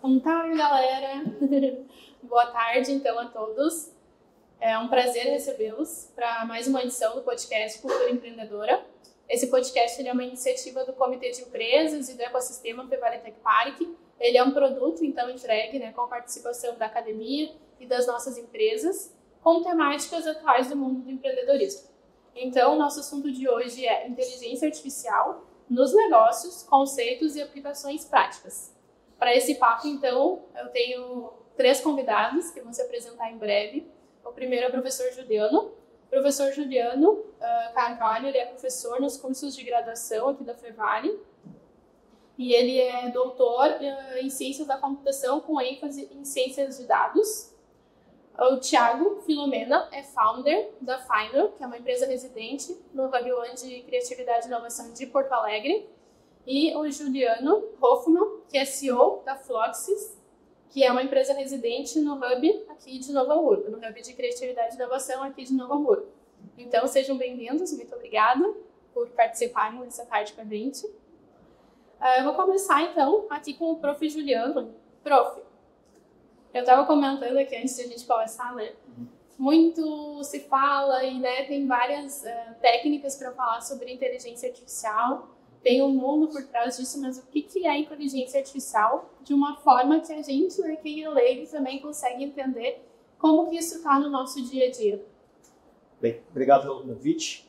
Como tá, galera? Boa tarde, então, a todos. É um prazer recebê-los para mais uma edição do podcast Cultura Empreendedora. Esse podcast ele é uma iniciativa do Comitê de Empresas e do ecossistema Fevale Tech Park. Ele é um produto, então, entregue com a participação da academia e das nossas empresas, com temáticas atuais do mundo do empreendedorismo. Então, o nosso assunto de hoje é inteligência artificial nos negócios, conceitos e aplicações práticas. Para esse papo, então, eu tenho 3 convidados que vão se apresentar em breve. O primeiro é o professor Juliano. O professor Juliano Carvalho, ele é professor nos cursos de graduação aqui da Fevale. E ele é doutor em ciências da computação com ênfase em ciências de dados. O Thiago Filomena é founder da Finder, que é uma empresa residente no Hub One de Criatividade e Inovação de Porto Alegre. E o Juliano Hoffman, que é CEO da Floxys, que é uma empresa residente no Hub aqui de Novo Hamburgo, no Hub de Criatividade e Inovação aqui de Novo Hamburgo. Então, sejam bem-vindos, muito obrigada por participarem dessa tarde com a gente. Eu vou começar, então, aqui com o Prof. Juliano. Prof, eu estava comentando aqui antes de a gente começar, né? Muito se fala e tem várias técnicas para falar sobre inteligência artificial. Tem um mundo por trás disso, mas o que é inteligência artificial de uma forma que a gente, quem é leigo, também consegue entender como que isso está no nosso dia a dia. Bem, obrigado pelo convite.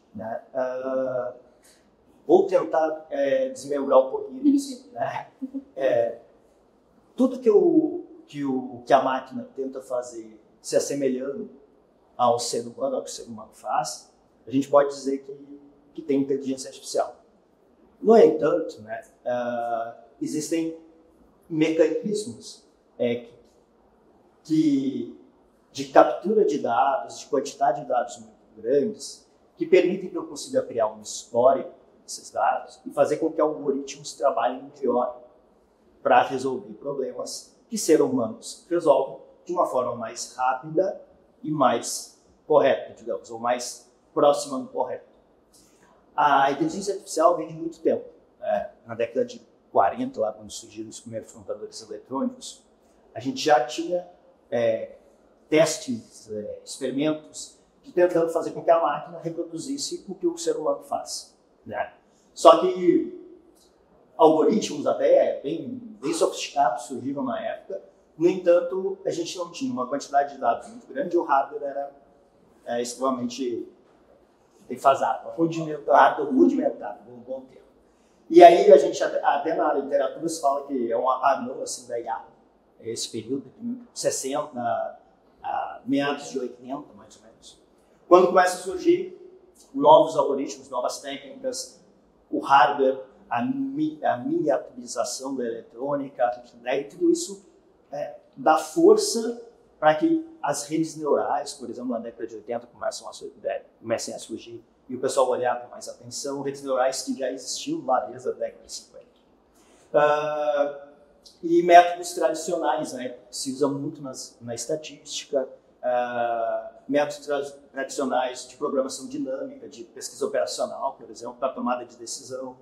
Vou tentar desmembrar um pouquinho disso. Tudo que a máquina tenta fazer se assemelhando ao ser humano, ao que o ser humano faz, a gente pode dizer que tem inteligência artificial. No entanto, existem mecanismos de captura de dados, de quantidade de dados muito grandes, que permitem que eu consiga criar um histórico desses dados e fazer com que algoritmos trabalhem melhor para resolver problemas que seres humanos resolvem de uma forma mais rápida e mais correta, digamos, ou mais próxima do correto. A inteligência artificial vem de muito tempo. Na década de 40, lá quando surgiram os primeiros computadores eletrônicos, a gente já tinha testes, experimentos, tentando fazer com que a máquina reproduzisse o que o ser humano faz. Só que algoritmos até bem sofisticados surgiram na época. No entanto, a gente não tinha uma quantidade de dados muito grande e o hardware era extremamente defasado, rudimentar, um bom termo. E aí a gente, até na literatura, se fala que é um apagão assim, da IA, esse período de 60 a meados de 80, mais ou menos. Quando começa a surgir novos algoritmos, novas técnicas, o hardware, a miniaturização da eletrônica, e tudo isso dá força para que as redes neurais, por exemplo, na década de 80, comecem a surgir e o pessoal olhar com mais atenção, redes neurais que já existiam lá desde a década de 50. E métodos tradicionais, que se usam muito na estatística, métodos tradicionais de programação dinâmica, de pesquisa operacional, por exemplo, para tomada de decisão.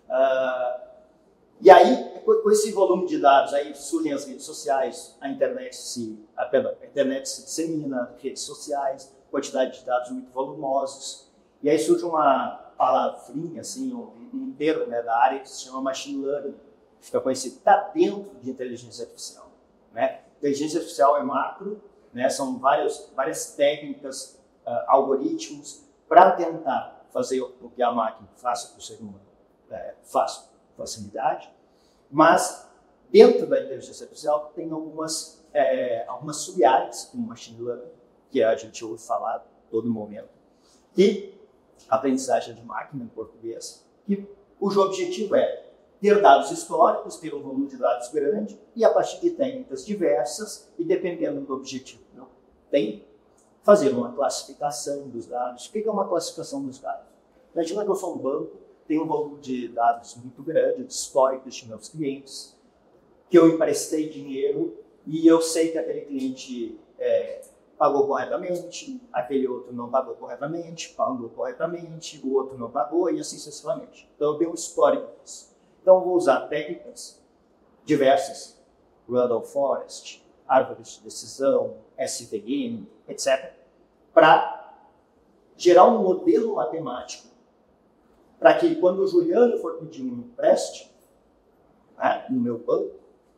E aí, com esse volume de dados, aí surgem as redes sociais, a internet se dissemina, redes sociais, quantidade de dados muito volumosos. E aí surge uma palavrinha, assim, um termo da área que se chama machine learning, que fica conhecido, está dentro de inteligência artificial. Inteligência artificial é macro, são várias técnicas, algoritmos, para tentar fazer o que a máquina faça para o ser humano, faça com facilidade, mas dentro da inteligência artificial tem algumas sub-áreas, como machine learning, que a gente ouve falar a todo momento, e aprendizagem de máquina em português, que cujo objetivo é ter dados históricos, ter um volume de dados grande e a partir de técnicas diversas e dependendo do objetivo. Tem fazer uma classificação dos dados. O que é uma classificação dos dados? Imagina que eu sou um banco, tenho um volume de dados muito grande, históricos de meus clientes, que eu emprestei dinheiro e eu sei que aquele cliente pagou corretamente, aquele outro não pagou corretamente, o outro não pagou e assim sucessivamente. Então eu tenho um histórico disso. Então eu vou usar técnicas diversas, Randall Forest, árvores de decisão, SVM, etc., para gerar um modelo matemático para que, quando o Juliano for pedir um empréstimo, né, no meu banco,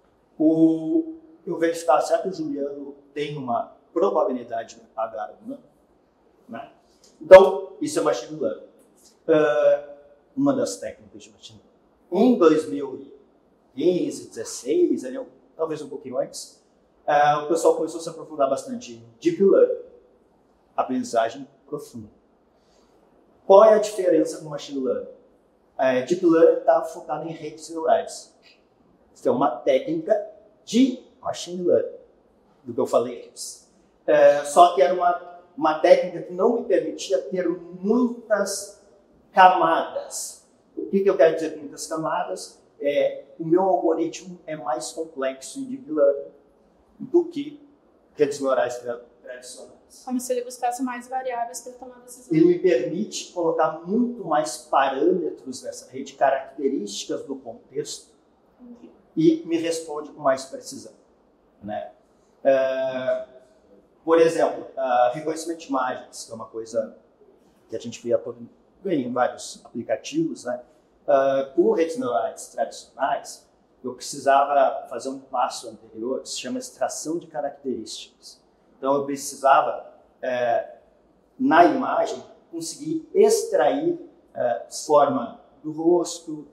eu verificar se o Juliano tem uma probabilidade de pagar ou não. Né? Então, isso é machine learning. Uma das técnicas de machine learning. Em 2015, 2016, talvez um pouquinho antes, o pessoal começou a se aprofundar bastante em Deep Learning, aprendizagem profunda. Qual é a diferença com Machine Learning? Deep Learning está focado em redes neurais. Isso é uma técnica de Machine Learning, do que eu falei antes. Só que era uma técnica que não me permitia ter muitas camadas. O que eu quero dizer com muitas camadas? O meu algoritmo é mais complexo em Deep Learning do que redes neurais tradicionais. Como se ele buscasse mais variáveis para tomar decisão. Ele me permite colocar muito mais parâmetros nessa rede, características do contexto, e me responde com mais precisão. Né? Por exemplo, reconhecimento de imagens, que é uma coisa que a gente vê em vários aplicativos, né? Com redes neurais tradicionais, eu precisava fazer um passo anterior, que se chama extração de características. Então, eu precisava, na imagem, conseguir extrair forma do rosto,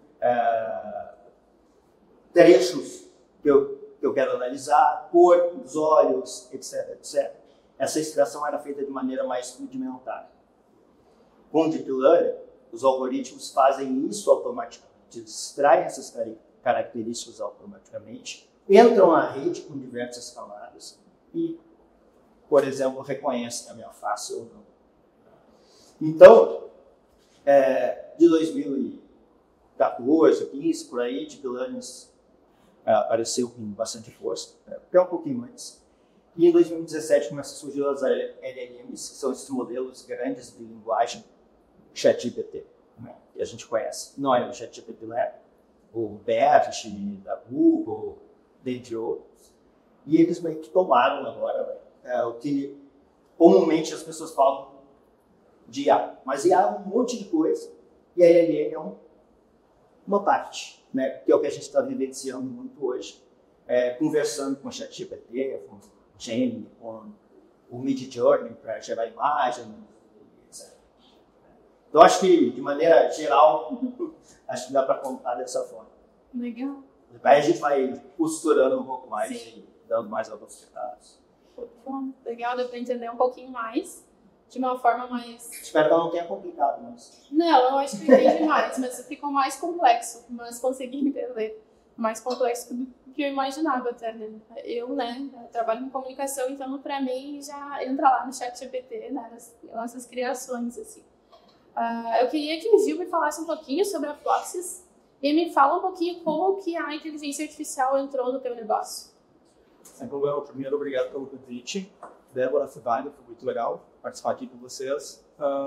trechos que eu quero analisar, cor dos olhos, etc, etc. Essa extração era feita de maneira mais rudimentar. Com Deep Learning, os algoritmos fazem isso automaticamente, extraem essas características automaticamente, entram na rede com diversas camadas e, por exemplo, reconhecem a minha face ou não. Então, de 2014, 2015, por aí, Deep Learning apareceu com bastante força, até um pouquinho antes. E em 2017 começam a surgir as LLMs, que são esses modelos grandes de linguagem, ChatGPT, né, que a gente conhece. Não é o ChatGPT, né? O BERT, da Google, dentre outros. E eles meio que tomaram agora o que comumente as pessoas falam de IA. Mas IA é um monte de coisa, e a LLM é uma parte, né, que é o que a gente está vivenciando muito hoje, conversando com o ChatGPT, com o Gemini, com o Midjourney para gerar imagem, etc. Então, acho que, de maneira geral, acho que dá para contar dessa forma. Legal. Aí a gente vai costurando um pouco mais. Sim. E dando mais alguns detalhes. Bom, legal, deu para entender um pouquinho mais, de uma forma mais... Espero que eu não tenha complicado, mas... Não, eu acho que eu entendi mais, mas ficou mais complexo, mas consegui entender. Mais complexo do que eu imaginava até, né? Eu trabalho com comunicação, então para mim já entra lá no ChatGPT, né, nas nossas criações, assim. Eu queria que o Gil me falasse um pouquinho sobre a Fluxys e me fala um pouquinho como que a inteligência artificial entrou no teu negócio. Sem problema. Primeiro, obrigado pelo convite. Débora, Fivani, foi muito legal participar aqui com vocês.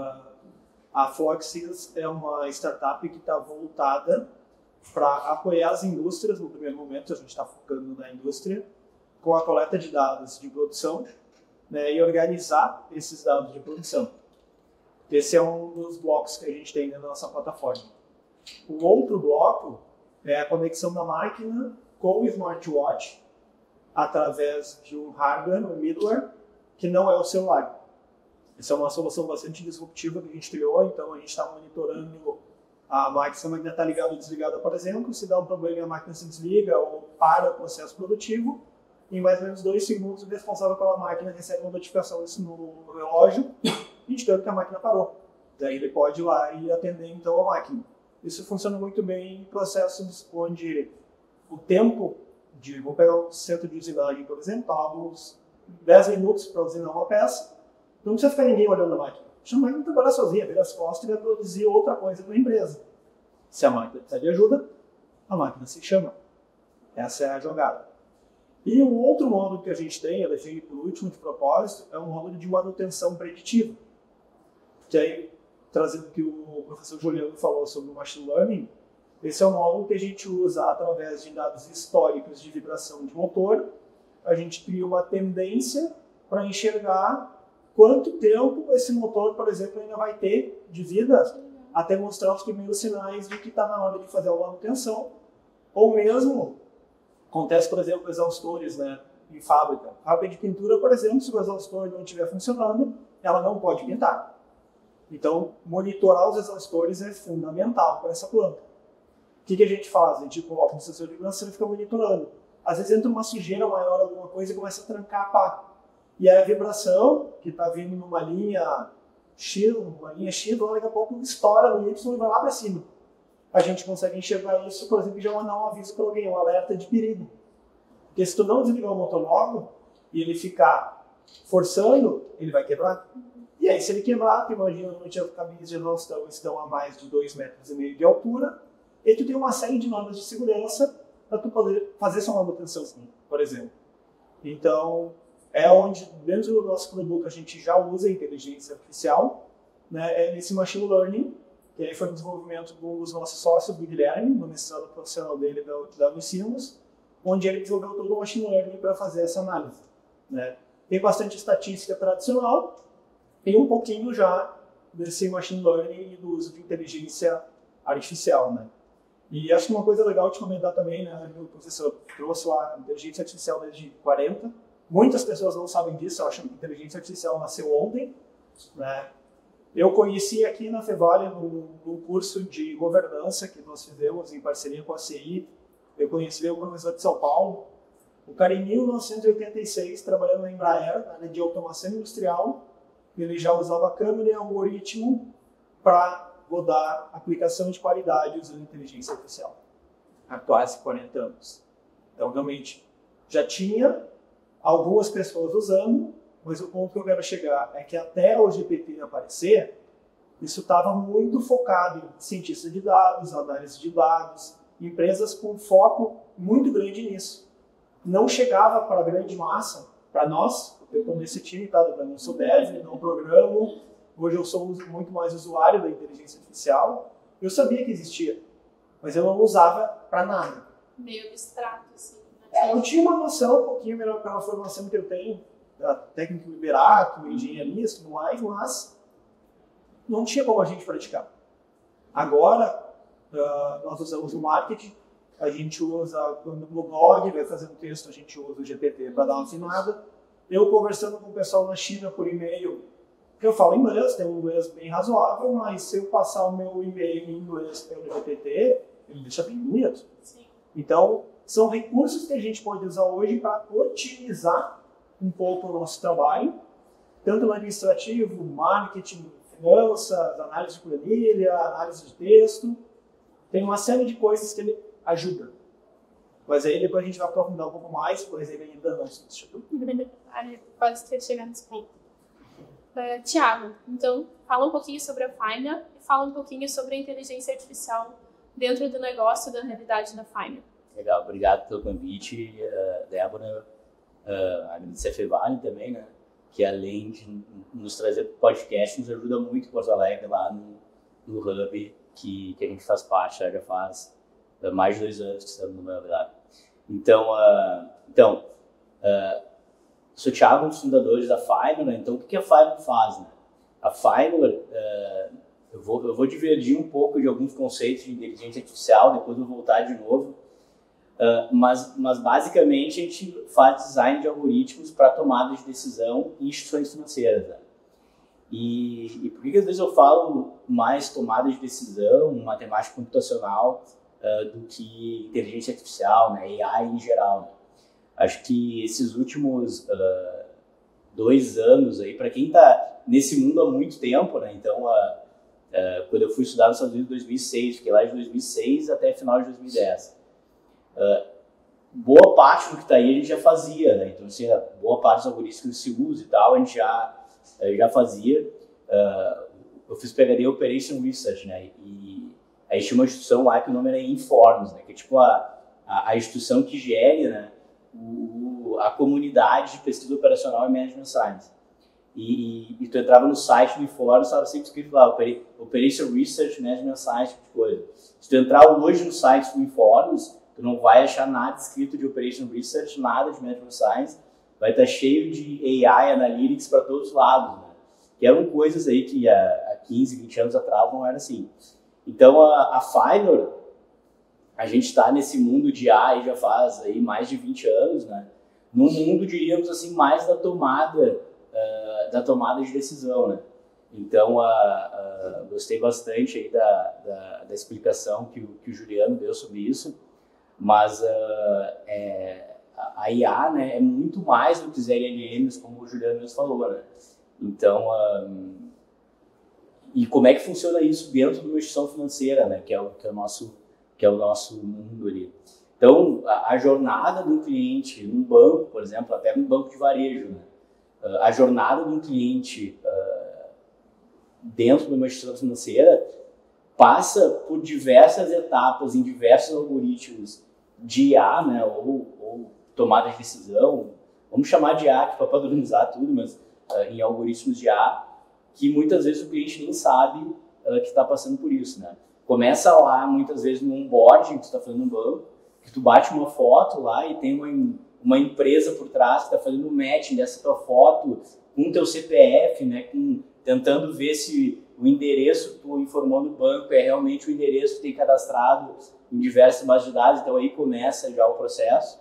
A Fluxys é uma startup que está voltada para apoiar as indústrias. No primeiro momento, a gente está focando na indústria, com a coleta de dados de produção, né, e organizar esses dados de produção. Esse é um dos blocos que a gente tem na nossa plataforma. O outro bloco é a conexão da máquina com o smartwatch através de um hardware, um middleware, que não é o celular. Essa é uma solução bastante disruptiva que a gente criou, então a gente está monitorando a máquina, se a máquina está ligada ou desligada, por exemplo. Se dá um problema e a máquina se desliga ou para o processo produtivo, em mais ou menos 2 segundos o responsável pela máquina recebe uma notificação no relógio indicando que a máquina parou. Daí ele pode ir lá e atender então a máquina. Isso funciona muito bem em processos onde o tempo de, vou pegar um centro de usinagem, por exemplo, tá uns 10 minutos para usinar uma peça, não precisa ficar ninguém olhando a máquina. Deixa a máquina trabalhar sozinha, vira as costas e vai produzir outra coisa para a empresa. Se a máquina precisa de ajuda, a máquina se chama. Essa é a jogada. E o outro módulo que a gente tem, eu deixei por último de propósito, é um módulo de manutenção preditiva. Que aí, trazendo o que o professor Juliano falou sobre o Machine Learning, Esse é o módulo que a gente usa através de dados históricos de vibração de motor. A gente cria uma tendência para enxergar quanto tempo esse motor, por exemplo, ainda vai ter de vida até mostrar os primeiros sinais de que está na hora de fazer a manutenção. Ou mesmo, acontece, por exemplo, com exaustores, né, em fábrica. Fábrica de pintura, por exemplo, se o exaustor não estiver funcionando, ela não pode pintar. Então, monitorar os exaustores é fundamental para essa planta. O que a gente faz? A gente coloca um sensor de vibração e fica monitorando. Às vezes entra uma sujeira maior, alguma coisa, e começa a trancar a pá. E aí a vibração, que está vindo numa linha X, lá daqui a pouco estoura no Y e vai lá para cima. A gente consegue enxergar isso, por exemplo, e já mandar um aviso para alguém, um alerta de perigo. Porque se tu não desligar o motor logo e ele ficar forçando, ele vai quebrar. E aí, se ele quebrar, tu imagina no teu cabines de exaustão, estão a mais de 2,5 metros de altura, e tu tem uma série de normas de segurança para tu poder fazer sua manutenção, por exemplo. Então, é onde, dentro do nosso produto, a gente já usa a inteligência artificial, né, é nesse machine learning, que aí foi um desenvolvimento dos nossos sócios, do Guilherme, no mestrado profissional dele da Unicinos, onde ele desenvolveu todo o machine learning para fazer essa análise. Né. Tem bastante estatística tradicional, tem um pouquinho já desse machine learning e do uso de inteligência artificial. Né. E acho que uma coisa legal de comentar também, né, o professor trouxe a inteligência artificial desde 40. Muitas pessoas não sabem disso, eu acho que a inteligência artificial nasceu ontem. Né. Eu conheci aqui na Fevale, no curso de governança que nós fizemos em parceria com a CI, eu conheci o professor de São Paulo, o cara em 1986, trabalhando na Embraer, na área de automação industrial, ele já usava câmera e algoritmo para rodar aplicação de qualidade usando inteligência artificial, há quase 40 anos. Então, realmente, já tinha algumas pessoas usando, mas o ponto que eu quero chegar é que até o GPT aparecer, isso estava muito focado em cientistas de dados, análise de dados, empresas com foco muito grande nisso. Não chegava para a grande massa, para nós, eu estou nesse time, tá? Eu não sou dev, não programo, hoje eu sou muito mais usuário da inteligência artificial. Eu sabia que existia, mas eu não usava para nada. Meio abstrato, assim. Eu tinha uma noção um pouquinho melhor pela formação que eu tenho, da técnica de Iberato, engenharia e tudo mais, mas não tinha como a gente praticar. Agora, nós usamos o marketing, a gente usa, quando no blog vai fazer um texto, a gente usa o GPT para dar uma afinada. Eu conversando com o pessoal na China por e-mail, eu falo inglês, tenho um inglês bem razoável, mas se eu passar o meu e-mail em inglês pelo GPT, ele deixa bem bonito. Sim. Então, são recursos que a gente pode usar hoje para otimizar um pouco o nosso trabalho, tanto no administrativo, marketing, finanças, análise de planilha, análise de texto. Tem uma série de coisas que ele ajuda. Mas aí depois a gente vai aprofundar um pouco mais, pois ele ainda não substitui. Pode ter chegado nesse ponto. Tiago, então fala um pouquinho sobre a Faina e fala um pouquinho sobre a inteligência artificial dentro do negócio da realidade da Faina. Legal, obrigado pelo convite, Débora. Agradecer a Fevale também, né? Que além de nos trazer podcast, nos ajuda muito em Porto Alegre, lá no Hub, que a gente faz parte, já faz mais de 2 anos que estamos no meu lugar. Então, sou o Thiago, um dos fundadores da Fiverr, né? Então o que a Fiverr faz? Né? A Fiverr, eu vou divergir um pouco de alguns conceitos de inteligência artificial, depois vou voltar de novo, mas basicamente a gente faz design de algoritmos para tomada de decisão em instituições financeiras. Né? E por que às vezes eu falo mais tomada de decisão, matemática computacional, do que inteligência artificial, né? AI em geral? Né? Acho que esses últimos 2 anos aí, para quem está nesse mundo há muito tempo, né? Então, quando eu fui estudar nos Estados Unidos em 2006, fiquei lá de 2006 até final de 2010. Boa parte do que está aí a gente já fazia, né? Então, assim, boa parte dos algoritmos que se usa e tal, a gente já fazia. Eu fiz PhD Operation Research, né? E aí tinha uma instituição lá que o nome era Informs, né? Que é tipo a instituição que gere, né? A comunidade de pesquisa operacional e management science. e tu entrava no site do Inform, estava sempre escrito lá, Operation Research Management Science, tipo de coisa. Se tu entrar hoje no site do Inform, tu não vai achar nada escrito de Operation Research, nada de Management Science, vai estar cheio de AI, Analytics para todos os lados, né? Que eram coisas aí que há 15, 20 anos atrás não era assim. Então, a Fiverr, a gente está nesse mundo de AI já faz aí mais de 20 anos, né? Num mundo, diríamos assim, mais da tomada de decisão, né? Então, gostei bastante aí da explicação que o Juliano deu sobre isso, mas a IA, né, é muito mais do que os LLMs, como o Juliano mesmo falou, né? Então, e como é que funciona isso dentro de uma instituição financeira, né, que é o nosso mundo ali. Então, a jornada de um cliente num banco, por exemplo, até um banco de varejo, né? A jornada de um cliente dentro de uma instituição financeira passa por diversas etapas em diversos algoritmos de IA, né, ou tomada de decisão, vamos chamar de IA para padronizar tudo, mas em algoritmos de IA, que muitas vezes o cliente nem sabe que está passando por isso, né? Começa lá, muitas vezes, no onboarding que tu está fazendo no banco, que tu bate uma foto lá e tem uma empresa por trás que está fazendo um matching dessa tua foto com o teu CPF, né? Tentando ver se o endereço que tu informou no banco é realmente o endereço que tem cadastrado em diversas bases de dados, então aí começa já o processo.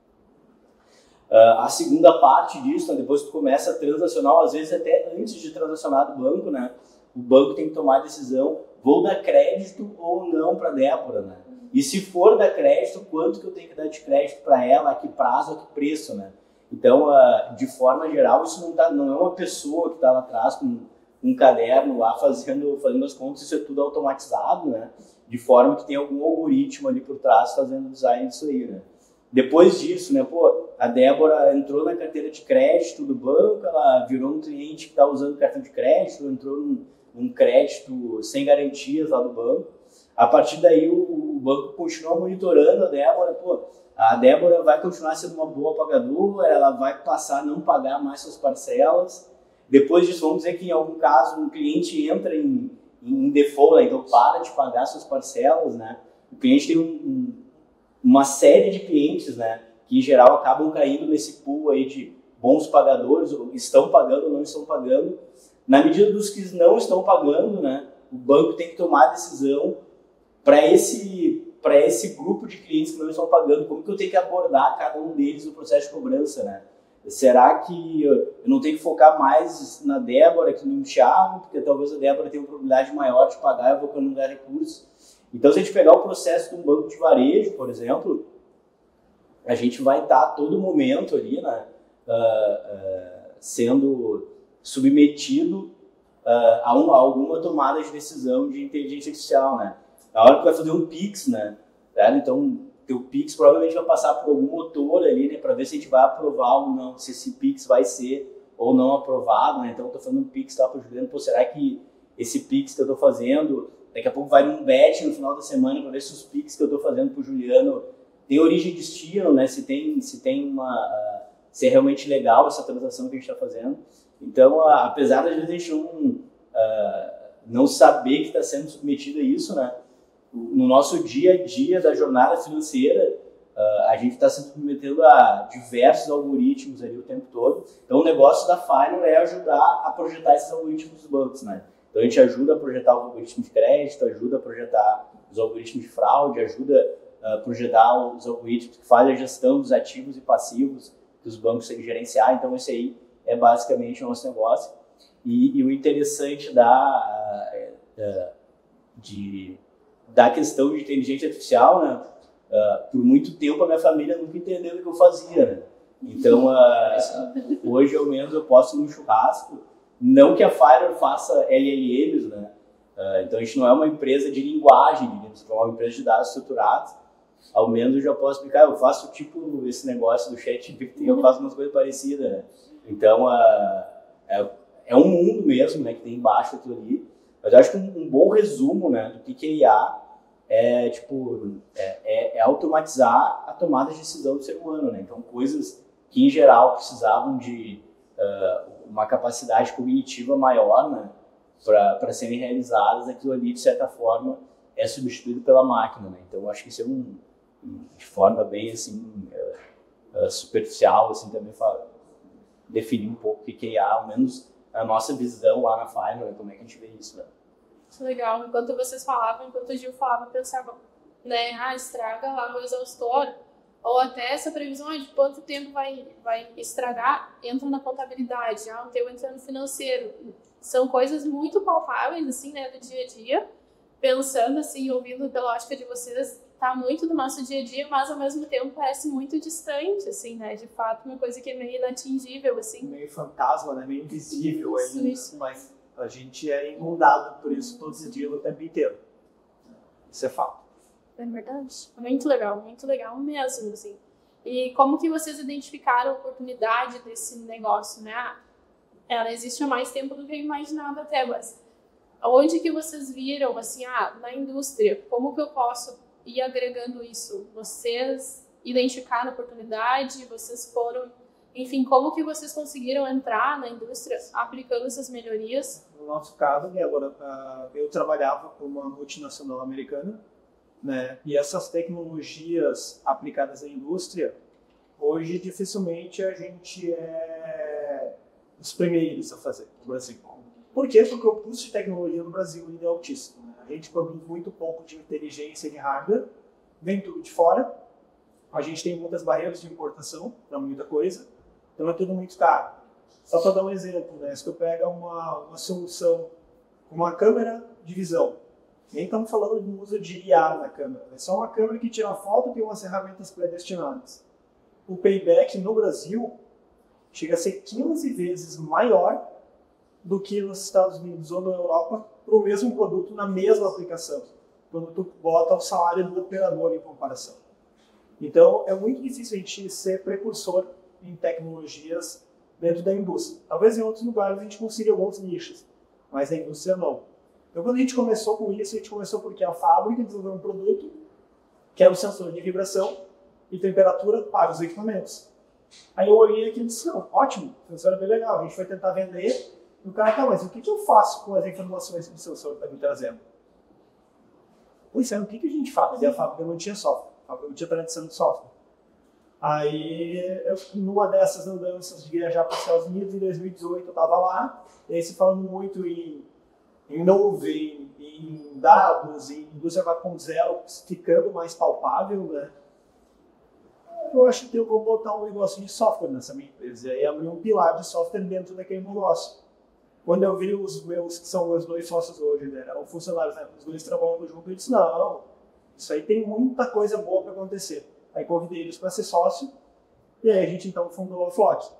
A segunda parte disso, né, depois que tu começa a transacionar, às vezes até antes de transacionar do banco, né, o banco tem que tomar a decisão, vou dar crédito ou não para a Débora, né? E se for dar crédito, quanto que eu tenho que dar de crédito para ela, a que prazo, a que preço, né? Então, de forma geral, isso não é uma pessoa que está lá atrás com um caderno lá fazendo as contas, isso é tudo automatizado, né? De forma que tem algum algoritmo ali por trás fazendo o design disso aí, né? Depois disso, né, a Débora entrou na carteira de crédito do banco, ela virou um cliente que está usando cartão de crédito, entrou num crédito sem garantias lá do banco. A partir daí, o banco continua monitorando a Débora vai continuar sendo uma boa pagadora, ela vai passar a não pagar mais suas parcelas. Depois disso, vamos dizer que em algum caso um cliente entra em default, né, então para de pagar suas parcelas, né? O cliente tem uma série de clientes, né, que em geral acabam caindo nesse pool aí de bons pagadores, ou estão pagando ou não estão pagando. Na medida dos que não estão pagando, né, o banco tem que tomar a decisão para esse grupo de clientes que não estão pagando, como que eu tenho que abordar cada um deles no processo de cobrança, né? Será que eu não tenho que focar mais na Débora que no Thiago, porque talvez a Débora tenha uma probabilidade maior de pagar e eu vou economizar recursos? Então, se a gente pegar o processo de um banco de varejo, por exemplo, a gente vai estar a todo momento ali, né, sendo submetido a alguma tomada de decisão de inteligência artificial, né? Na hora que vai fazer um Pix, né? Então, teu Pix provavelmente vai passar por algum motor ali, né, para ver se a gente vai aprovar ou não, se esse Pix vai ser ou não aprovado, né? Então, eu estou fazendo um Pix lá para o Juliano, será que esse Pix que eu estou fazendo, daqui a pouco vai num bet no final da semana para ver se os Pix que eu estou fazendo para o Juliano tem origem e destino, né? Se é realmente legal essa transação que a gente está fazendo. Então, apesar de a gente não saber que está sendo submetido a isso, né? No nosso dia a dia da jornada financeira, a gente está se submetendo a diversos algoritmos ali o tempo todo. Então, o negócio da Fiverr é ajudar a projetar esses algoritmos dos bancos, né? Então, a gente ajuda a projetar o algoritmo de crédito, ajuda a projetar os algoritmos de fraude, ajuda a projetar os algoritmos que fazem a gestão dos ativos e passivos que os bancos têm que gerenciar. Então, esse aí é basicamente o nosso negócio. E o interessante da questão de inteligência artificial, né? Por muito tempo a minha família nunca entendeu o que eu fazia, né? Então, hoje ao menos eu posso ir num churrasco, não que a Fiverr faça LLMs, né? Então a gente não é uma empresa de linguagem, digamos, é uma empresa de dados estruturados. Ao menos eu já posso explicar, eu faço tipo esse negócio do ChatGPT, eu faço umas coisas parecidas, né? Então é um mundo mesmo, né, que tem embaixo aquilo ali. Mas eu acho que um bom resumo, né, do que é IA é automatizar a tomada de decisão do ser humano, né? Então, coisas que em geral precisavam de uma capacidade cognitiva maior, né, para serem realizadas, aquilo ali, de certa forma, é substituído pela máquina, né? Então, eu acho que isso é de forma bem, assim, superficial, assim, também definir um pouco o que é IA, ao menos a nossa visão lá na Fiverr, né? Como é que a gente vê isso, né? Isso é legal. Enquanto vocês falavam, enquanto o Gil falava, eu pensava, né, estraga lá o exaustor, ou até essa previsão de quanto tempo vai estragar, entra na contabilidade, o teu entra no financeiro. São coisas muito palpáveis, assim, né, do dia a dia, pensando, assim, ouvindo pela ótica de vocês, tá muito do nosso dia a dia, mas ao mesmo tempo parece muito distante, assim, né, de fato, uma coisa que é meio inatingível, assim. Meio fantasma, né, meio invisível ainda, Isso. mas a gente é inundado por isso todos os dias, o tempo inteiro. Isso é fato. É verdade. Muito legal mesmo, assim. E como que vocês identificaram a oportunidade desse negócio, né? Ela existe há mais tempo do que eu imaginava até, mas onde que vocês viram, assim, na indústria, como que eu posso ir agregando isso? Vocês identificaram a oportunidade, vocês foram, enfim, como que vocês conseguiram entrar na indústria aplicando essas melhorias? No nosso caso, Débora, eu trabalhava com uma multinacional americana, né? E essas tecnologias aplicadas à indústria, hoje dificilmente a gente é os primeiros a fazer no Brasil. Por quê? Porque o custo de tecnologia no Brasil ainda é altíssimo, né? A gente produz muito pouco de inteligência de hardware, vem tudo de fora, a gente tem muitas barreiras de importação para muita coisa, então é tudo muito caro. Só para dar um exemplo, né? Se tu pega uma solução com uma câmera de visão, nem estamos falando do uso de IA na câmera, é só uma câmera que tira foto e tem umas ferramentas predestinadas. O payback no Brasil chega a ser 15 vezes maior do que nos Estados Unidos ou na Europa para o mesmo produto na mesma aplicação, quando tu bota o salário do operador em comparação. Então, é muito difícil a gente ser precursor em tecnologias dentro da indústria. Talvez em outros lugares a gente consiga alguns nichos, mas na indústria não. Então, quando a gente começou com isso, a gente começou porque a fábrica desenvolveu um produto que era o sensor de vibração e temperatura para os equipamentos. Aí eu olhei aqui e disse, não, ótimo, o sensor é bem legal, a gente vai tentar vender. E o cara, tá, mas o que eu faço com as informações que o sensor está me trazendo? Pois é, o que a gente faz? E a fábrica não tinha software, a fábrica não tinha tradição de software. Aí, numa dessas andanças de viajar para os Estados Unidos, em 2018 eu estava lá, e aí se falando muito em nuvem, em dados, em indústria 4.0, ficando mais palpável, né? Eu acho que eu vou botar um negócio de software nessa minha empresa, e aí abrir um pilar de software dentro daquele negócio. Quando eu vi os meus, que são meus dois sócios hoje, né, eram funcionários, né, os dois trabalhando junto, eu disse, não, isso aí tem muita coisa boa para acontecer. Aí convidei eles para ser sócio, e aí a gente então fundou a Flock.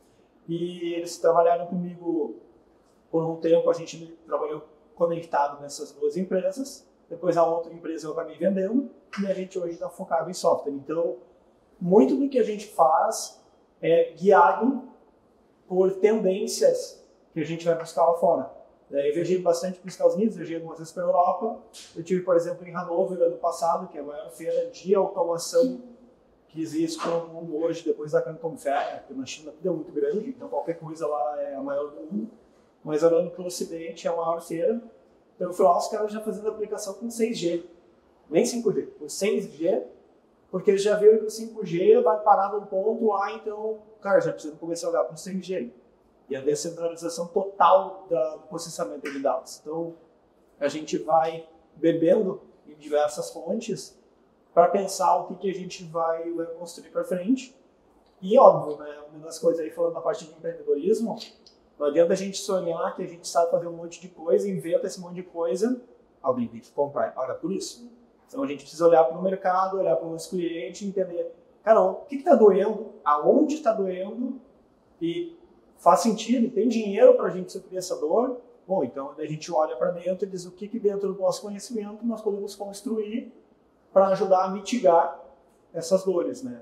E eles trabalharam comigo por um tempo, a gente trabalhou conectado nessas duas empresas, depois a outra empresa eu acabei vendendo, e a gente hoje está focado em software. Então, muito do que a gente faz é guiado por tendências que a gente vai buscar lá fora. Eu viajei bastante para os Estados Unidos, viajei algumas vezes para a Europa. Eu tive, por exemplo, em Hannover ano passado, que é a maior feira de automação que existe no mundo hoje, depois da Canton Fair, porque na China tudo é muito grande, então qualquer coisa lá é a maior do mundo. Mas olhando para o Ocidente, é a maior feira. Então eu fui lá, os caras já fazendo aplicação com 6G, nem 5G, com 6G, porque eles já viram que o 5G vai parar num ponto lá, então, cara, já precisa começar a olhar para o 6G. E a descentralização total do processamento de dados. Então, a gente vai bebendo em diversas fontes para pensar o que a gente vai construir para frente. E, óbvio, né, uma das coisas aí, falando da parte de empreendedorismo, não adianta a gente sonhar que a gente sabe fazer um monte de coisa, inventa esse monte de coisa, alguém tem que comprar e pagar por isso. Então, a gente precisa olhar para o mercado, olhar para o nosso cliente, entender, cara, o que está doendo, aonde está doendo e faz sentido, tem dinheiro para a gente suprir essa dor. Bom, então a gente olha para dentro e diz o que dentro do nosso conhecimento nós podemos construir para ajudar a mitigar essas dores, né?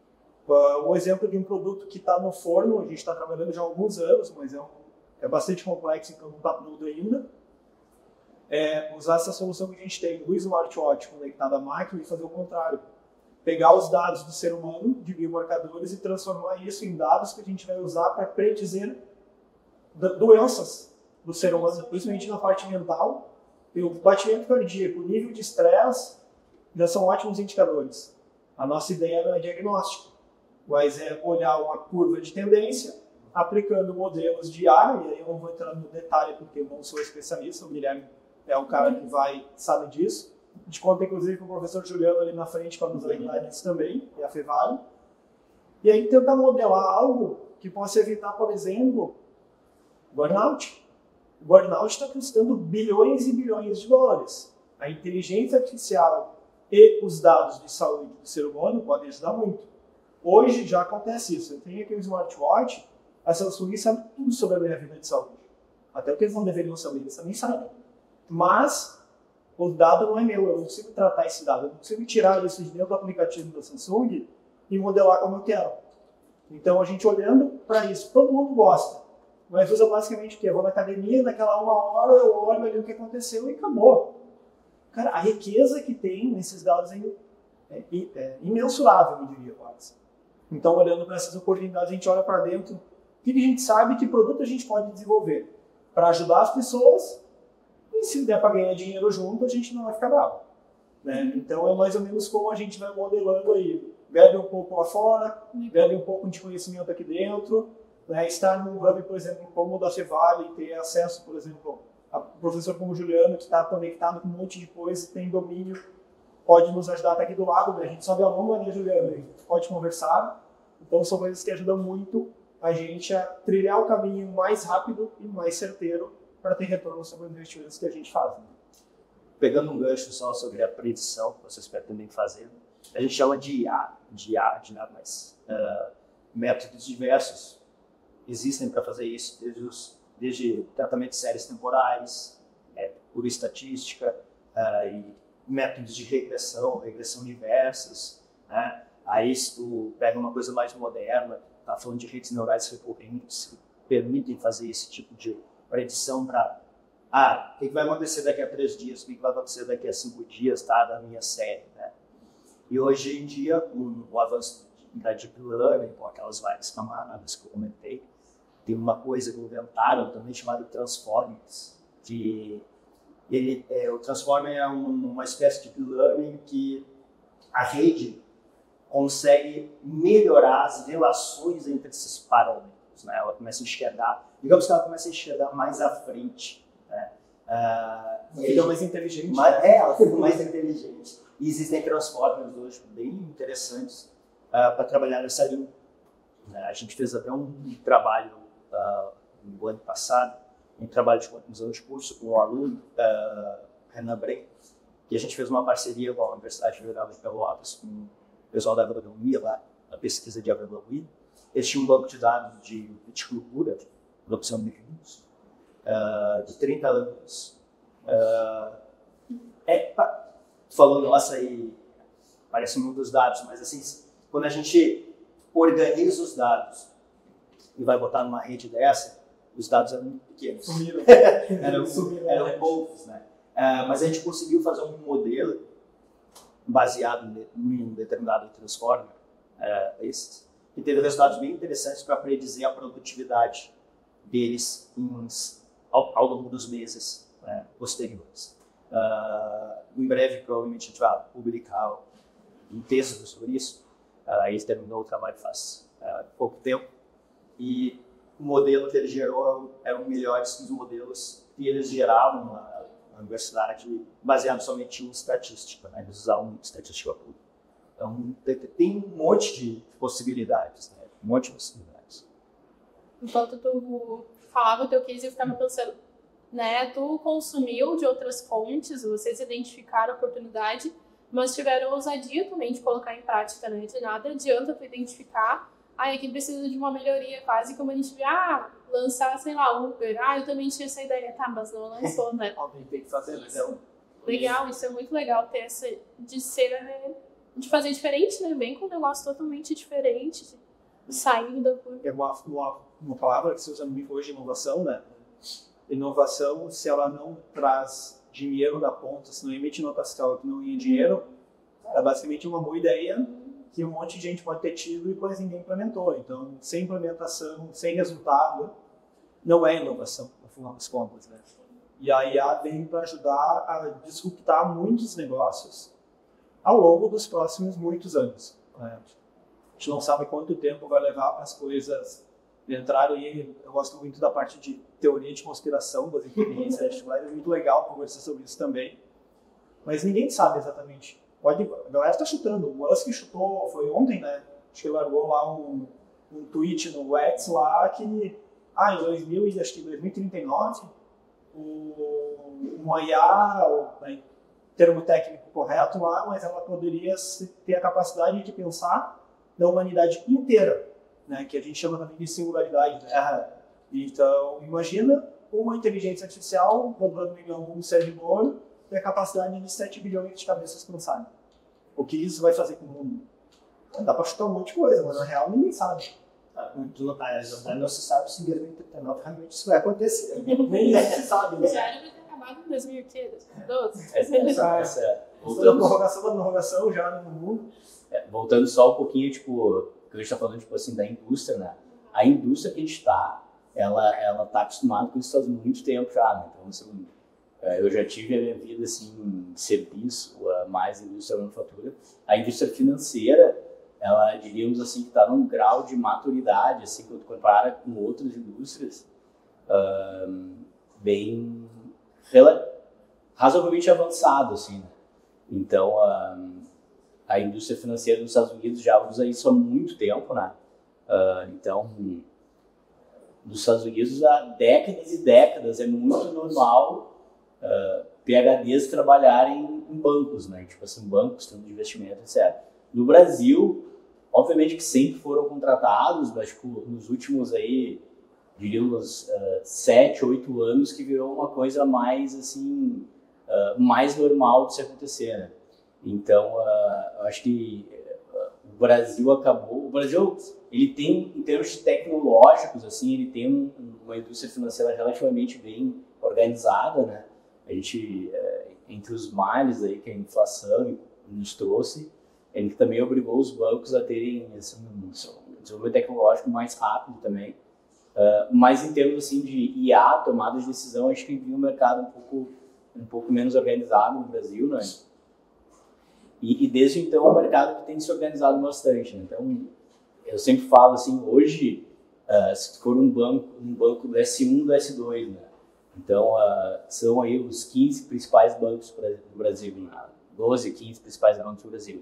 O exemplo de um produto que está no forno, a gente está trabalhando já há alguns anos, mas é bastante complexo, então não está pronto ainda. Usar essa solução que a gente tem do smartwatch conectado à máquina e fazer o contrário. pegar os dados do ser humano, de biomarcadores, e transformar isso em dados que a gente vai usar para predizer doenças do ser humano, principalmente na parte mental. E o batimento cardíaco, o nível de estresse, já são ótimos indicadores. A nossa ideia não é diagnóstico, mas é olhar uma curva de tendência, aplicando modelos de área, e aí eu não vou entrar no detalhe porque eu não sou especialista, o Guilherme é um cara que sabe disso. A gente conta inclusive com o professor Juliano ali na frente para nos ajudar nisso também, e a Fevale. E aí tentar modelar algo que possa evitar, por exemplo, burnout. O burnout está custando bilhões e bilhões de dólares. A inteligência artificial e os dados de saúde do ser humano podem ajudar muito. Hoje já acontece isso. Eu tenho aqui um smartwatch, a Samsung sabe tudo sobre a minha vida de saúde. Até o que eles não deveriam saber, eles também sabem. Mas o dado não é meu, eu não consigo tratar esse dado, eu não consigo tirar isso de dentro do aplicativo da Samsung e modelar como eu quero. Então a gente olhando para isso, todo mundo gosta, mas usa basicamente o quê? Eu vou na academia, naquela 1 hora eu olho ali o que aconteceu e acabou. Cara, a riqueza que tem nesses dados é imensurável, eu diria quase. Então, olhando para essas oportunidades, a gente olha para dentro, o que a gente sabe, que produto a gente pode desenvolver para ajudar as pessoas, e se der para ganhar dinheiro junto, a gente não vai ficar bravo. Né? Então, é mais ou menos como a gente vai modelando aí. Bebe um pouco lá fora, bebe um pouco de conhecimento aqui dentro, né? Estar num hub, por exemplo, como o da Fevale, ter acesso, por exemplo, a professor como o Juliano, que está conectado com um monte de coisa, tem domínio, pode nos ajudar, está aqui do lado, né? A gente sobe a longa, né, Juliano? A gente pode conversar. Então, são coisas que ajudam muito a gente a trilhar o caminho mais rápido e mais certeiro para ter retorno sobre os investimentos que a gente faz. Né? Pegando um gancho só sobre a predição que vocês pretendem fazer, a gente chama de IA, de nada mais. Métodos diversos existem para fazer isso, desde tratamento de séries temporais, por estatística, e métodos de regressão inversas. Né? Aí se tu pega uma coisa mais moderna, tá falando de redes neurais recorrentes, que permitem fazer esse tipo de predição para o que vai acontecer daqui a 3 dias, o que vai acontecer daqui a 5 dias, tá, da minha série. Né? E hoje em dia, com o avanço da Deep Learning, com aquelas várias camadas que eu comentei, tem uma coisa que inventaram também chamada Transformers, que o Transformer é uma espécie de Deep Learning que a rede consegue melhorar as relações entre esses parâmetros. Né? Ela começa a enxergar, digamos que ela começa a enxergar mais à frente. Né? Fica mais inteligente. Ela fica mais inteligente. E existem transformers hoje bem interessantes para trabalhar nessa linha. A gente fez até um trabalho no ano passado, um trabalho de conclusão de curso com um aluno, Renan Bren, que a gente fez uma parceria com a Universidade Federal de Pelotas, com o pessoal da agronomia lá, a pesquisa de agronomia. Eles tinham um banco de dados de viticultura, de produção de vinhos, de 30 anos. Falando, nossa, aí parece muitos dados, mas assim, quando a gente organiza os dados e vai botar numa rede dessa, os dados eram muito pequenos. Sumiram. eram poucos, né? Mas a gente conseguiu fazer um modelo baseado em um determinado transformer, que teve resultados bem interessantes para predizer a produtividade deles ao longo dos meses posteriores. Em breve, provavelmente, a gente vai publicar um texto sobre isso. Ele terminou o trabalho faz pouco tempo. E o modelo que ele gerou eram melhores que os modelos que eles geravam na universidade, baseado somente em estatística. Né? Eles usavam estatística pura. Então, tem um monte de possibilidades. Né? Um monte de possibilidades. Enquanto tu falava o teu case, eu ficava pensando, né? Tu consumiu de outras fontes, vocês identificaram a oportunidade, mas tiveram ousadia também de colocar em prática, né? De nada adianta tu identificar, aqui precisa de uma melhoria, quase como a gente vê, lançar, sei lá, Uber, eu também tinha essa ideia, tá, mas não lançou, né? Alguém tem que fazer, né? Legal, isso é muito legal ter essa, de fazer diferente, né? Vem com um negócio totalmente diferente, saindo da curva. É uma palavra que se usa muito hoje, inovação, né? Inovação, se ela não traz dinheiro da ponta, se não emite nota fiscal que não ganha dinheiro, é basicamente uma boa ideia, que um monte de gente pode ter tido e depois ninguém implementou. Então, sem implementação, sem resultado, não é inovação, no final das contas, né? E a IA vem para ajudar a disruptar muitos negócios ao longo dos próximos muitos anos, né? A gente não sabe quanto tempo vai levar para as coisas entrarem aí. Eu gosto muito da parte de teoria de conspiração das inteligências, é muito legal conversar sobre isso também. Mas ninguém sabe exatamente. A galera está chutando. O Musk chutou, foi ontem, né? Acho que ele largou lá um tweet no X lá que em 2039, uma IA, né, termo técnico correto lá, mas ela poderia ter a capacidade de pensar na humanidade inteira, né? Que a gente chama também de singularidade, né? Então, imagina uma inteligência artificial rodando em algum servidor e a capacidade de 7 bilhões de cabeças pensarem. O que isso vai fazer com o mundo? Dá para chutar um monte de coisa, mas na real ninguém sabe. Não se sabe se em 2039 realmente isso vai acontecer. Nem se sabe, né? Já era pra ter acabado em 2012. Voltando a prorrogação da prorrogação já no mundo. Voltando só um pouquinho, tipo, que a gente está falando, tipo assim, da indústria, né? A indústria que a gente está, ela tá acostumada com isso faz muito tempo já, né? Então, assim, eu já tive a minha vida, assim, em serviço, mais indústria manufatura. A indústria financeira, ela, diríamos assim, que está num grau de maturidade, assim, quando compara com outras indústrias, bem razoavelmente avançado, assim, né? Então, a indústria financeira dos Estados Unidos já usa isso há muito tempo, né? Então, nos Estados Unidos há décadas e décadas é muito normal PhDs trabalharem em bancos, né? Tipo assim, bancos, fundo de investimento, etc. No Brasil, obviamente que sempre foram contratados, mas tipo, nos últimos aí, diríamos, 7, 8 anos que virou uma coisa mais, assim, mais normal de se acontecer, né? Então, eu acho que o Brasil, ele tem, em termos de tecnológicos, assim, ele tem uma indústria financeira relativamente bem organizada, né? A gente, entre os males aí que a inflação nos trouxe, ele também obrigou os bancos a terem assim, um desenvolvimento tecnológico mais rápido também. Mas em termos assim, de IA, tomada de decisão, acho que viu um mercado um pouco menos organizado no Brasil, né? E desde então é um mercado que tem se organizado bastante, né? Então, eu sempre falo assim, hoje, se for um banco do S1, do S2, né? Então, são aí os 15 principais bancos do Brasil, né? 12, 15 principais bancos do Brasil.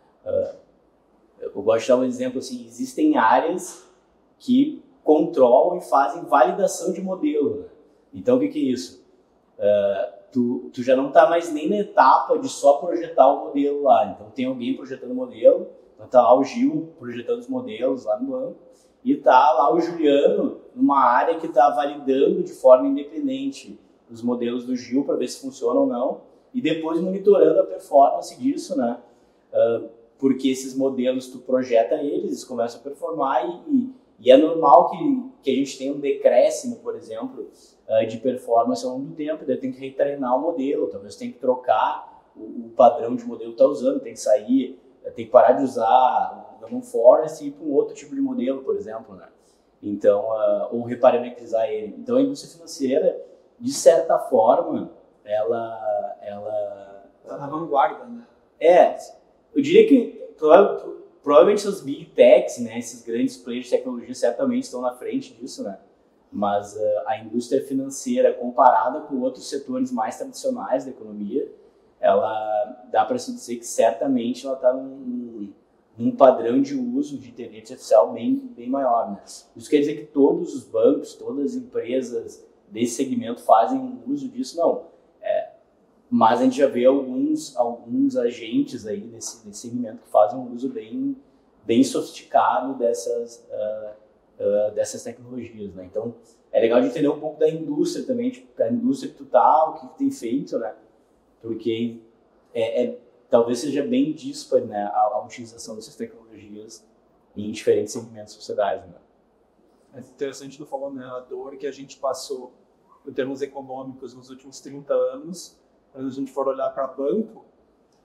Eu gosto de dar um exemplo assim, existem áreas que controlam e fazem validação de modelo, né? Então, o que é isso? Tu já não está mais nem na etapa de só projetar o modelo lá. Então, tem alguém projetando o modelo, então está lá o Gil projetando os modelos lá no banco, e está lá o Juliano numa área que está validando de forma independente os modelos do Gil para ver se funcionam ou não, e depois monitorando a performance disso, né? Porque esses modelos, tu projeta eles começam a performar e é normal que a gente tenha um decréscimo, por exemplo, de performance ao longo do tempo, daí tem que retreinar o modelo, talvez tem que trocar o padrão de modelo que está usando, tem que sair, tem que parar de usar um Forest e ir para um outro tipo de modelo, por exemplo, né? Então, ou reparametrizar ele. Então, a indústria financeira, de certa forma, ela está na vanguarda, né? Eu diria que provavelmente os big techs, né, esses grandes players de tecnologia certamente estão na frente disso, né? Mas a indústria financeira, comparada com outros setores mais tradicionais da economia, ela dá para se dizer que certamente ela está num padrão de uso de inteligência artificial bem maior, né? Isso quer dizer que todos os bancos, todas as empresas desse segmento fazem uso disso? Não. Mas a gente já vê alguns agentes aí desse segmento que fazem um uso bem sofisticado dessas tecnologias, né? Então, é legal de entender um pouco da indústria também, tipo, a indústria que tu tá, o que tem feito, né? Porque talvez seja bem dispar, né, a utilização dessas tecnologias em diferentes segmentos sociais, né? É interessante tu falando, né, a dor que a gente passou em termos econômicos nos últimos 30 anos. Quando a gente for olhar para banco,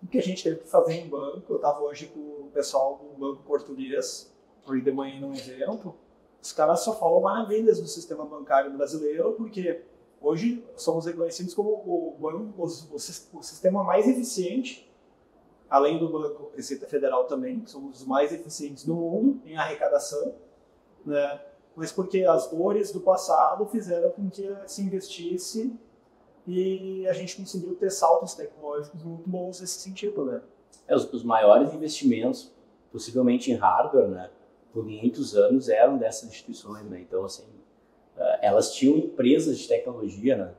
o que a gente teve que fazer em banco. Eu estava hoje com o pessoal do banco português, fui de manhã num evento, os caras só falam maravilhas do sistema bancário brasileiro, porque hoje somos reconhecidos como o sistema mais eficiente, além do Banco Receita Federal também, que somos os mais eficientes do mundo em arrecadação, né? Mas porque as dores do passado fizeram com que se investisse e a gente conseguiu ter saltos tecnológicos muito bons nesse sentido, né? Os maiores investimentos, possivelmente em hardware, né, por muitos anos eram dessas instituições, né? Então, assim, elas tinham empresas de tecnologia, né?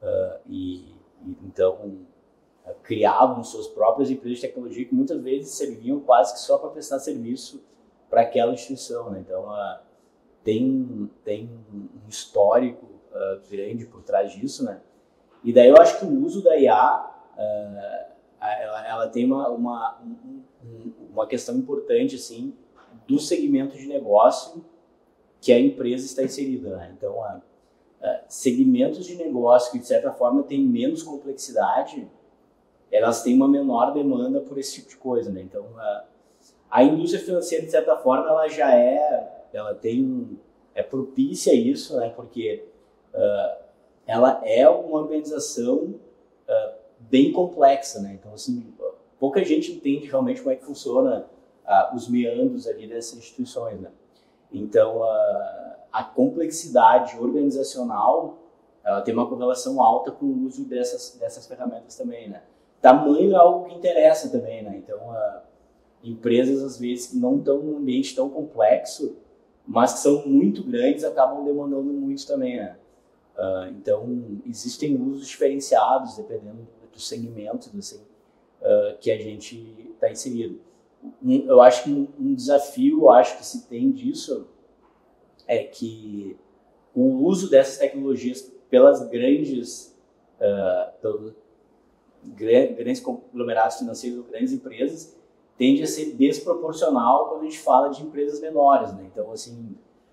Então criavam suas próprias empresas de tecnologia que muitas vezes serviam quase que só para prestar serviço para aquela instituição, né? Então, tem um histórico grande por trás disso, né? E daí eu acho que o uso da IA, ela tem uma questão importante, assim, do segmento de negócio que a empresa está inserida, né? Então, segmentos de negócio que, de certa forma, têm menos complexidade, elas têm uma menor demanda por esse tipo de coisa, né? Então, a indústria financeira, de certa forma, ela é propícia a isso, né? Porque ela é uma organização bem complexa, né? Então, assim, pouca gente entende realmente como é que funciona os meandros ali dessas instituições, né? Então, a complexidade organizacional, ela tem uma correlação alta com o uso dessas ferramentas também, né? Tamanho é algo que interessa também, né? Então, empresas, às vezes, que não estão num ambiente tão complexo, mas que são muito grandes, acabam demandando muito também, né? Então, existem usos diferenciados, dependendo do segmento assim, que a gente está inserido. Eu acho que um desafio, que se tem disso, é que o uso dessas tecnologias pelos grandes conglomerados financeiros, grandes empresas, tende a ser desproporcional quando a gente fala de empresas menores, né? Então, assim,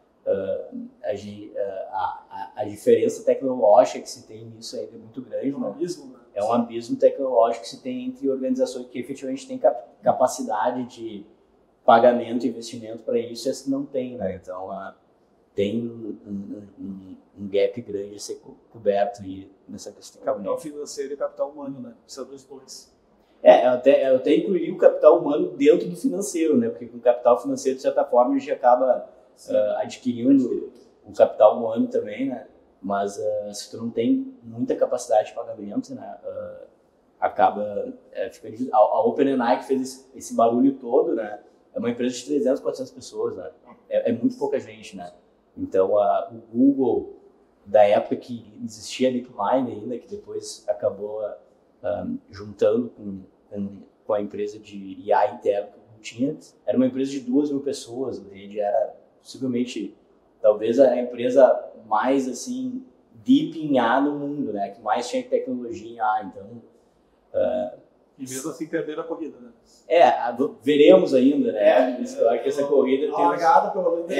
a diferença tecnológica que se tem nisso ainda é muito grande, né? É um abismo tecnológico que se tem entre organizações que efetivamente têm capacidade de pagamento e investimento para isso e as que não têm, né? Então, tem um gap grande a ser coberto aí nessa questão. Capital financeiro e capital humano, né? São dos dois. Eu até incluí o capital humano dentro do financeiro, né? Porque com o capital financeiro, de certa forma, a gente acaba adquirindo um capital humano também, né? Mas se tu não tem muita capacidade de pagamento, né? Acaba ficando... A OpenAI, que fez esse barulho todo, né? É uma empresa de 300, 400 pessoas, né? É muito pouca gente, né? Então, o Google, da época que existia a DeepMind ainda, que depois acabou juntando com a empresa de IA interna que não tinha, era uma empresa de 2.000 pessoas. Ele era possivelmente, talvez, a empresa mais, assim, deep em IA no mundo, né? Que mais tinha tecnologia em IA. Então, e mesmo assim perderam a corrida, né? Veremos ainda, né? Eu acho que essa corrida tem... largada, pelo menos.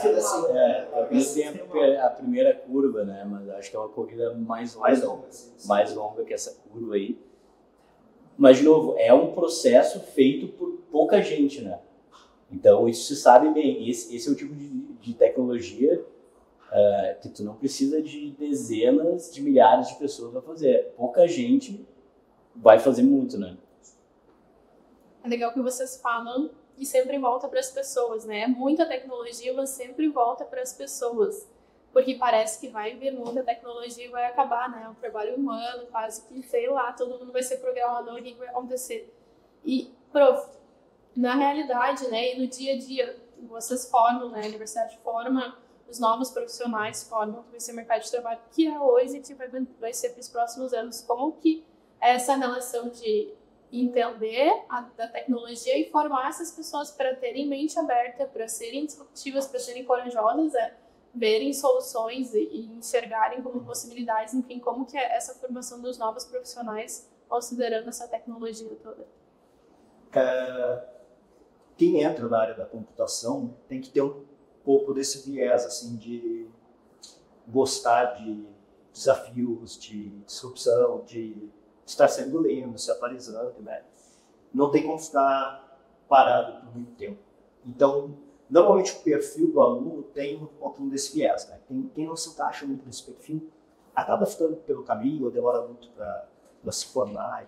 Talvez tenha a primeira curva, né? Mas acho que é uma corrida mais longa que essa curva aí. Mas, de novo, é um processo feito por pouca gente, né? Então, isso se sabe bem. Esse é o tipo de tecnologia que tu não precisa de dezenas de milhares de pessoas para fazer. Pouca gente vai fazer muito, né? É legal que vocês falam e sempre volta para as pessoas, né? Muita tecnologia, mas sempre volta para as pessoas. Porque parece que vai vir muita tecnologia e vai acabar, né? O trabalho humano, quase que, sei lá, todo mundo vai ser programador, o que vai acontecer? E, prof, na realidade, né, e no dia a dia, vocês formam, né, a universidade forma os novos profissionais, formam que vai ser o mercado de trabalho que é hoje e que vai ser para os próximos anos. Como que é essa relação de entender da tecnologia e formar essas pessoas para terem mente aberta, para serem disruptivas, para serem corajosas, verem soluções e enxergarem como possibilidades, enfim, como que é essa formação dos novos profissionais considerando essa tecnologia toda? Quem entra na área da computação tem que ter um pouco desse viés, assim, de gostar de desafios, de disrupção, de estar sempre lendo, se atualizando, né? não tem como ficar parado por muito tempo. Então, normalmente o perfil do aluno tem um pouquinho desse viés, né? Quem não se encaixa muito nesse perfil acaba ficando pelo caminho ou demora muito para se formar.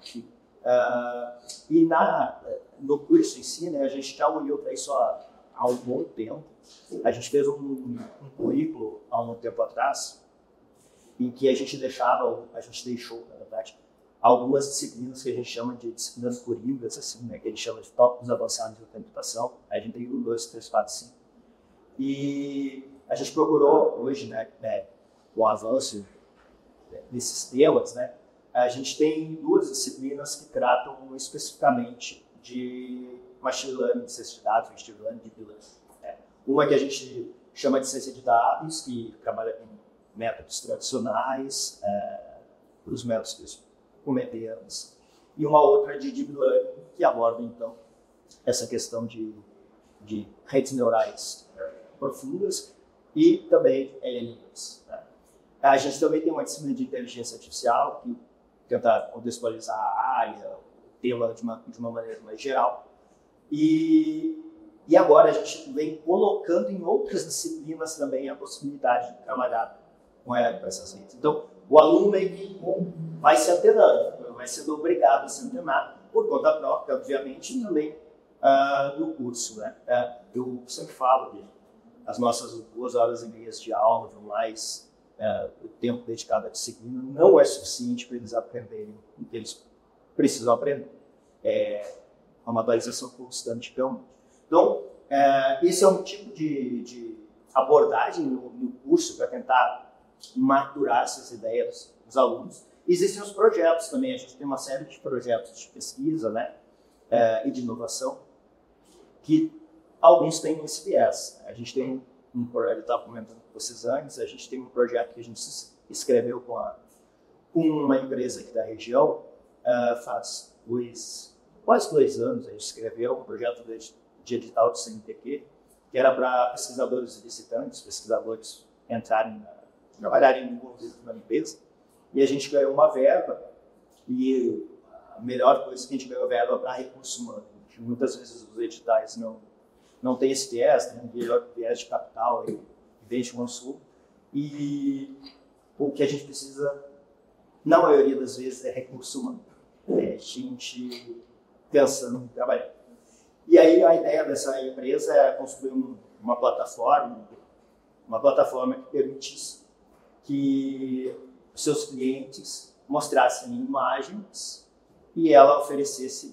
E no curso em si, né, a gente já olhou para isso há um bom tempo. A gente fez um currículo há um tempo atrás em que a gente deixou, na verdade, algumas disciplinas que a gente chama de disciplinas coringas, assim, né, que a gente chama de tópicos avançados de computação. A gente tem 1, 2, 3, 4, 5. E a gente procurou hoje, né, o avanço desses temas, né, a gente tem 2 disciplinas que tratam especificamente de machine learning, ciência de dados, machine learning e deep learning. Uma que a gente chama de ciência de dados, que trabalha com métodos tradicionais, os métodos que eles cometemos, e uma outra de deep learning, que aborda, então, essa questão de redes neurais profundas e também LLMs. A gente também tem uma disciplina de inteligência artificial, que tenta contextualizar a área, o tema de uma maneira mais geral. E agora a gente vem colocando em outras disciplinas também a possibilidade de trabalhar com essas redes. Então, o aluno meio que vai se antenando, vai sendo obrigado a se antenar por conta própria, obviamente, e também no curso, né? Eu sempre falo que as nossas 2 horas e meias de aula, mais o tempo dedicado à disciplina, não é suficiente para eles aprenderem o que eles precisam aprender. É uma atualização constante, realmente. Então, esse é um tipo de abordagem no curso para tentar maturar essas ideias dos alunos. Existem os projetos também, a gente tem uma série de projetos de pesquisa, né, e de inovação, que alguns têm esse viés. A gente tem eu estava comentando com vocês antes, a gente tem um projeto que a gente escreveu com uma empresa aqui da região, faz quase 2 anos. A gente escreveu um projeto de edital de CNPq, que era para pesquisadores licitantes, pesquisadores trabalharem envolvidos na empresa, e a gente ganhou uma verba, e a melhor coisa é que a gente ganhou verba para recurso humano, que muitas vezes os editais não tem esse viés, tem um viés de capital e vem de consumo, e o que a gente precisa, na maioria das vezes, é recurso humano, gente pensando em trabalhar. E aí a ideia dessa empresa é construir uma plataforma que permitisse que seus clientes mostrassem imagens e ela oferecesse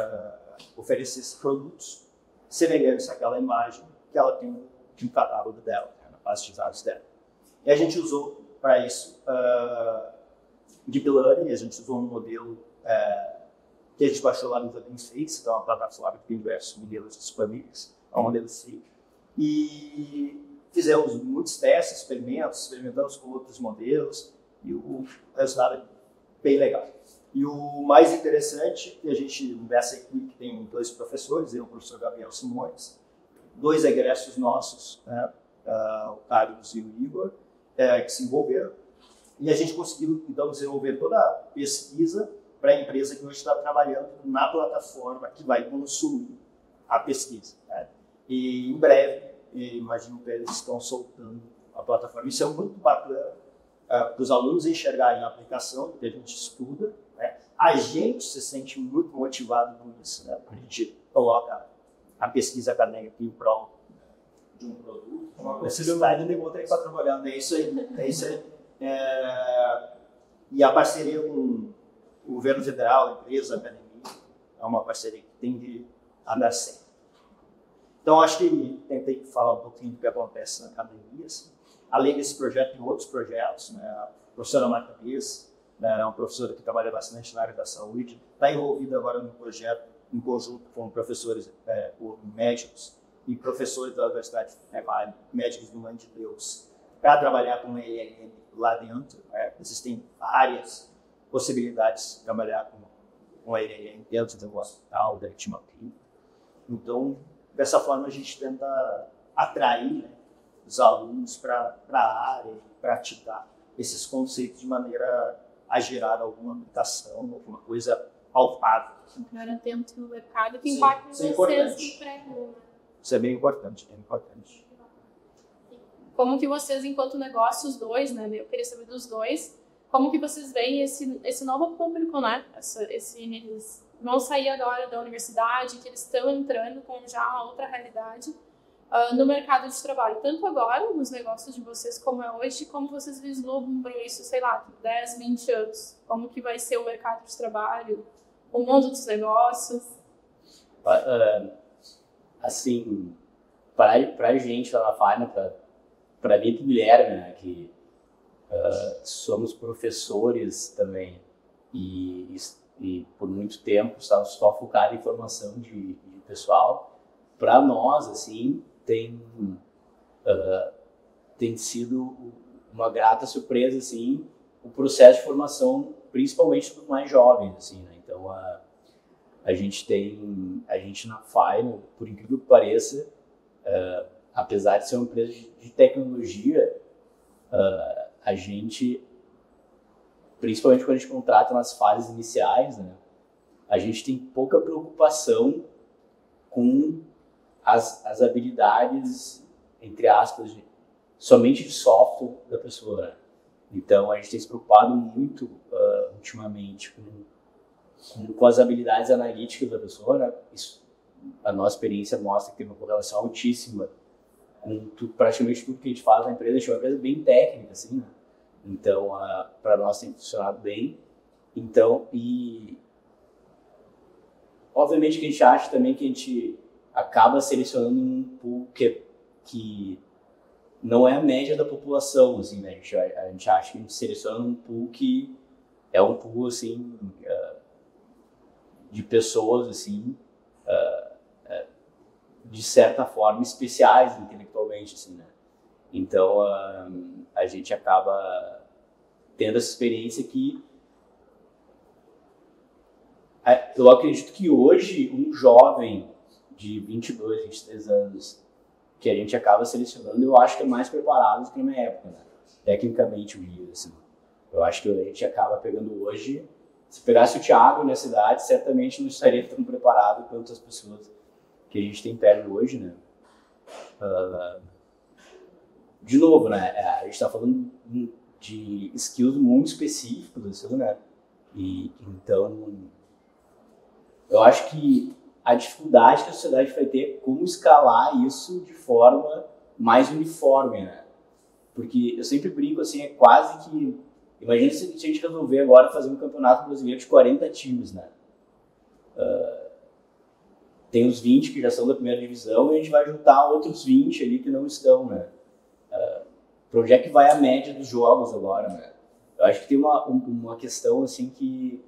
produtos semelhantes àquela imagem que ela tem no catálogo dela, na base de dados dela. E a gente usou para isso Deep Learning, a gente usou um modelo que a gente baixou lá no Hugging Face, então é uma plataforma que tem diversos modelos disponíveis, é um modelo free. E fizemos muitos testes, experimentamos com outros modelos, e o resultado é bem legal. E o mais interessante é que a gente, nessa equipe, tem 2 professores, eu e o professor Gabriel Simões, 2 egressos nossos, né, o Carlos e o Igor, que se envolveram, e a gente conseguiu, então, desenvolver toda a pesquisa para a empresa que hoje está trabalhando na plataforma que vai consumir a pesquisa. Né? E em breve, imagino que eles estão soltando a plataforma. Isso é muito bacana para os alunos enxergarem a aplicação que a gente estuda. Né? A gente se sente muito motivado com isso. Né? A gente coloca a pesquisa acadêmica em prol de um produto. Uma possibilidade de botar aí para trabalhar. É isso aí. E a parceria com o governo federal, a empresa, a academia, é uma parceria que tem de andar sempre. Então, acho que tentei falar um pouquinho do que acontece na academia. Assim. Além desse projeto, tem outros projetos. Né? A professora Marta Bias, né, é uma professora que trabalha bastante na área da saúde, está envolvida agora no projeto, em conjunto com professores, médicos e professores da Universidade médicos do Mãe de Deus, para trabalhar com LLM lá dentro. Né? Existem várias possibilidades de trabalhar com LLM dentro do hospital, da estimativa. Então, dessa forma, a gente tenta atrair, né, os alunos para a área, praticar esses conceitos de maneira a gerar alguma aplicação, alguma coisa palpável. Ficar atento no mercado que Sim, impacta isso é vocês importante. no emprego, né? Isso é bem importante, é importante. Como que vocês, enquanto negócio, os dois, né? Eu queria saber dos dois, como que vocês veem esse novo público, né? Eles vão sair agora da universidade, que eles estão entrando com já uma outra realidade no mercado de trabalho. Tanto agora, nos negócios de vocês, como é hoje, como vocês vislumbram isso, sei lá, 10, 20 anos. Como que vai ser o mercado de trabalho, o mundo dos negócios. Assim, pra gente lá na Fine, pra mim e pro Guilherme, né, que somos professores também e por muito tempo estávamos só focados em formação de pessoal. Para nós, assim, tem sido uma grata surpresa, assim, o processo de formação, principalmente dos mais jovens, assim, né? Então, a gente na Fine, por incrível que pareça, apesar de ser uma empresa de tecnologia, a gente, principalmente quando a gente contrata nas fases iniciais, né, a gente tem pouca preocupação com as habilidades, entre aspas, somente de software da pessoa, né? Então, a gente tem se preocupado muito ultimamente com as habilidades analíticas da pessoa, né? Isso, a nossa experiência mostra que tem uma correlação altíssima com praticamente tudo que a gente faz na empresa. A gente é uma empresa bem técnica, assim, né? Então, para nós tem funcionado bem. Então, e obviamente que a gente acha também que a gente acaba selecionando um pool que não é a média da população, assim, né? A gente acha que a gente seleciona um pool que é um pool, assim, de pessoas, assim, de certa forma especiais intelectualmente, assim, né? Então, a gente acaba tendo essa experiência que eu acredito que hoje um jovem de 22, 23 anos que a gente acaba selecionando, eu acho que é mais preparado do que na minha época, né? Tecnicamente, eu digo, assim. Eu acho que a gente acaba pegando hoje, se pegasse o Thiago nessa idade, certamente não estaria tão preparado quanto as pessoas que a gente tem perto hoje, né? De novo, né? A gente está falando de skills muito específicos, assim, né? E então, eu acho que a dificuldade que a sociedade vai ter é como escalar isso de forma mais uniforme, né? Porque eu sempre brinco, assim, é quase que... Imagina se a gente resolver agora fazer um campeonato brasileiro de 40 times, né? Tem os 20 que já são da primeira divisão e a gente vai juntar outros 20 ali que não estão, né? Para onde é que vai a média dos jogos agora, né? Eu acho que tem uma questão, assim, que...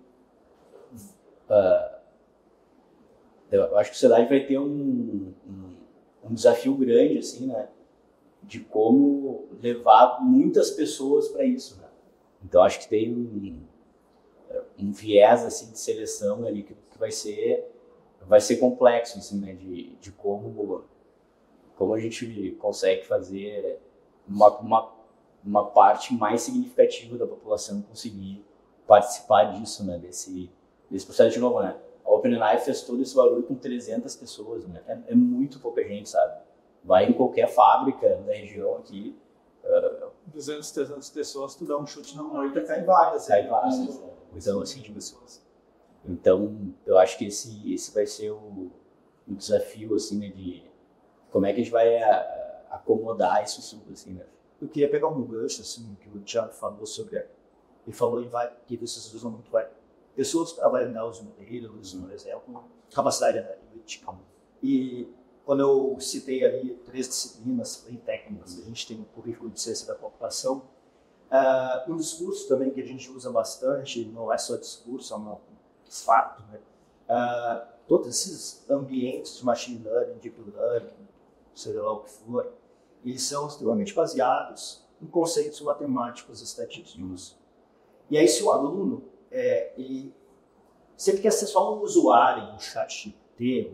eu acho que a sociedade vai ter um desafio grande, assim, né? De como levar muitas pessoas para isso, né? Então, acho que tem um viés, assim, de seleção ali que vai ser complexo, assim, né? De como a gente consegue fazer uma parte mais significativa da população conseguir participar disso, né? Desse processo de novo, né? A OpenAI fez todo esse barulho com 300 pessoas, né? É muito pouca gente, sabe? Vai em qualquer fábrica da região aqui. 200, 300 pessoas, tu dá um chute na moita, cai várias. Cai várias. Então, assim, de pessoas. Então, eu acho que esse vai ser o desafio, assim, né? De como é que a gente vai acomodar isso, assim, né? Eu queria pegar um gancho, assim, que o Thiago falou sobre... Ele falou que vocês usam muito pessoas para validar os modelos, por exemplo, capacidade analítica. E quando eu citei ali 3 disciplinas bem técnicas, a gente tem um currículo de ciência da computação. Um discurso também que a gente usa bastante, não é só discurso, é um fato, né? Todos esses ambientes de machine learning, deep learning, seja lá o que for, eles são extremamente baseados em conceitos matemáticos e estatísticos. E aí, se o aluno se ele quer ser só um usuário do ChatGPT,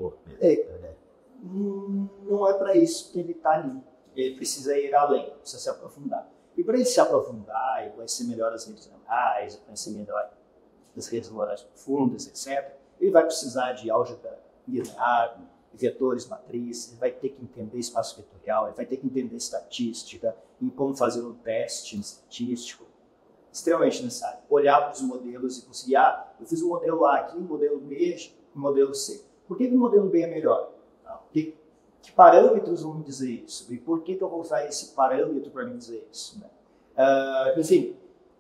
não é para isso que ele está ali. Ele precisa ir além, precisa se aprofundar. E para ele se aprofundar, ele conhecer melhor as redes neurais, conhecer melhor das redes neurais profundas, etc. Ele vai precisar de álgebra linear, vetores, matrizes, ele vai ter que entender espaço vetorial, ele vai ter que entender estatística e como fazer um teste estatístico. Extremamente necessário. Olhar para os modelos e conseguir, eu fiz um modelo A aqui, um modelo B, um modelo C. Por que o modelo B é melhor? Que parâmetros vão me dizer isso? E por que eu vou usar esse parâmetro para me dizer isso? Né? Enfim,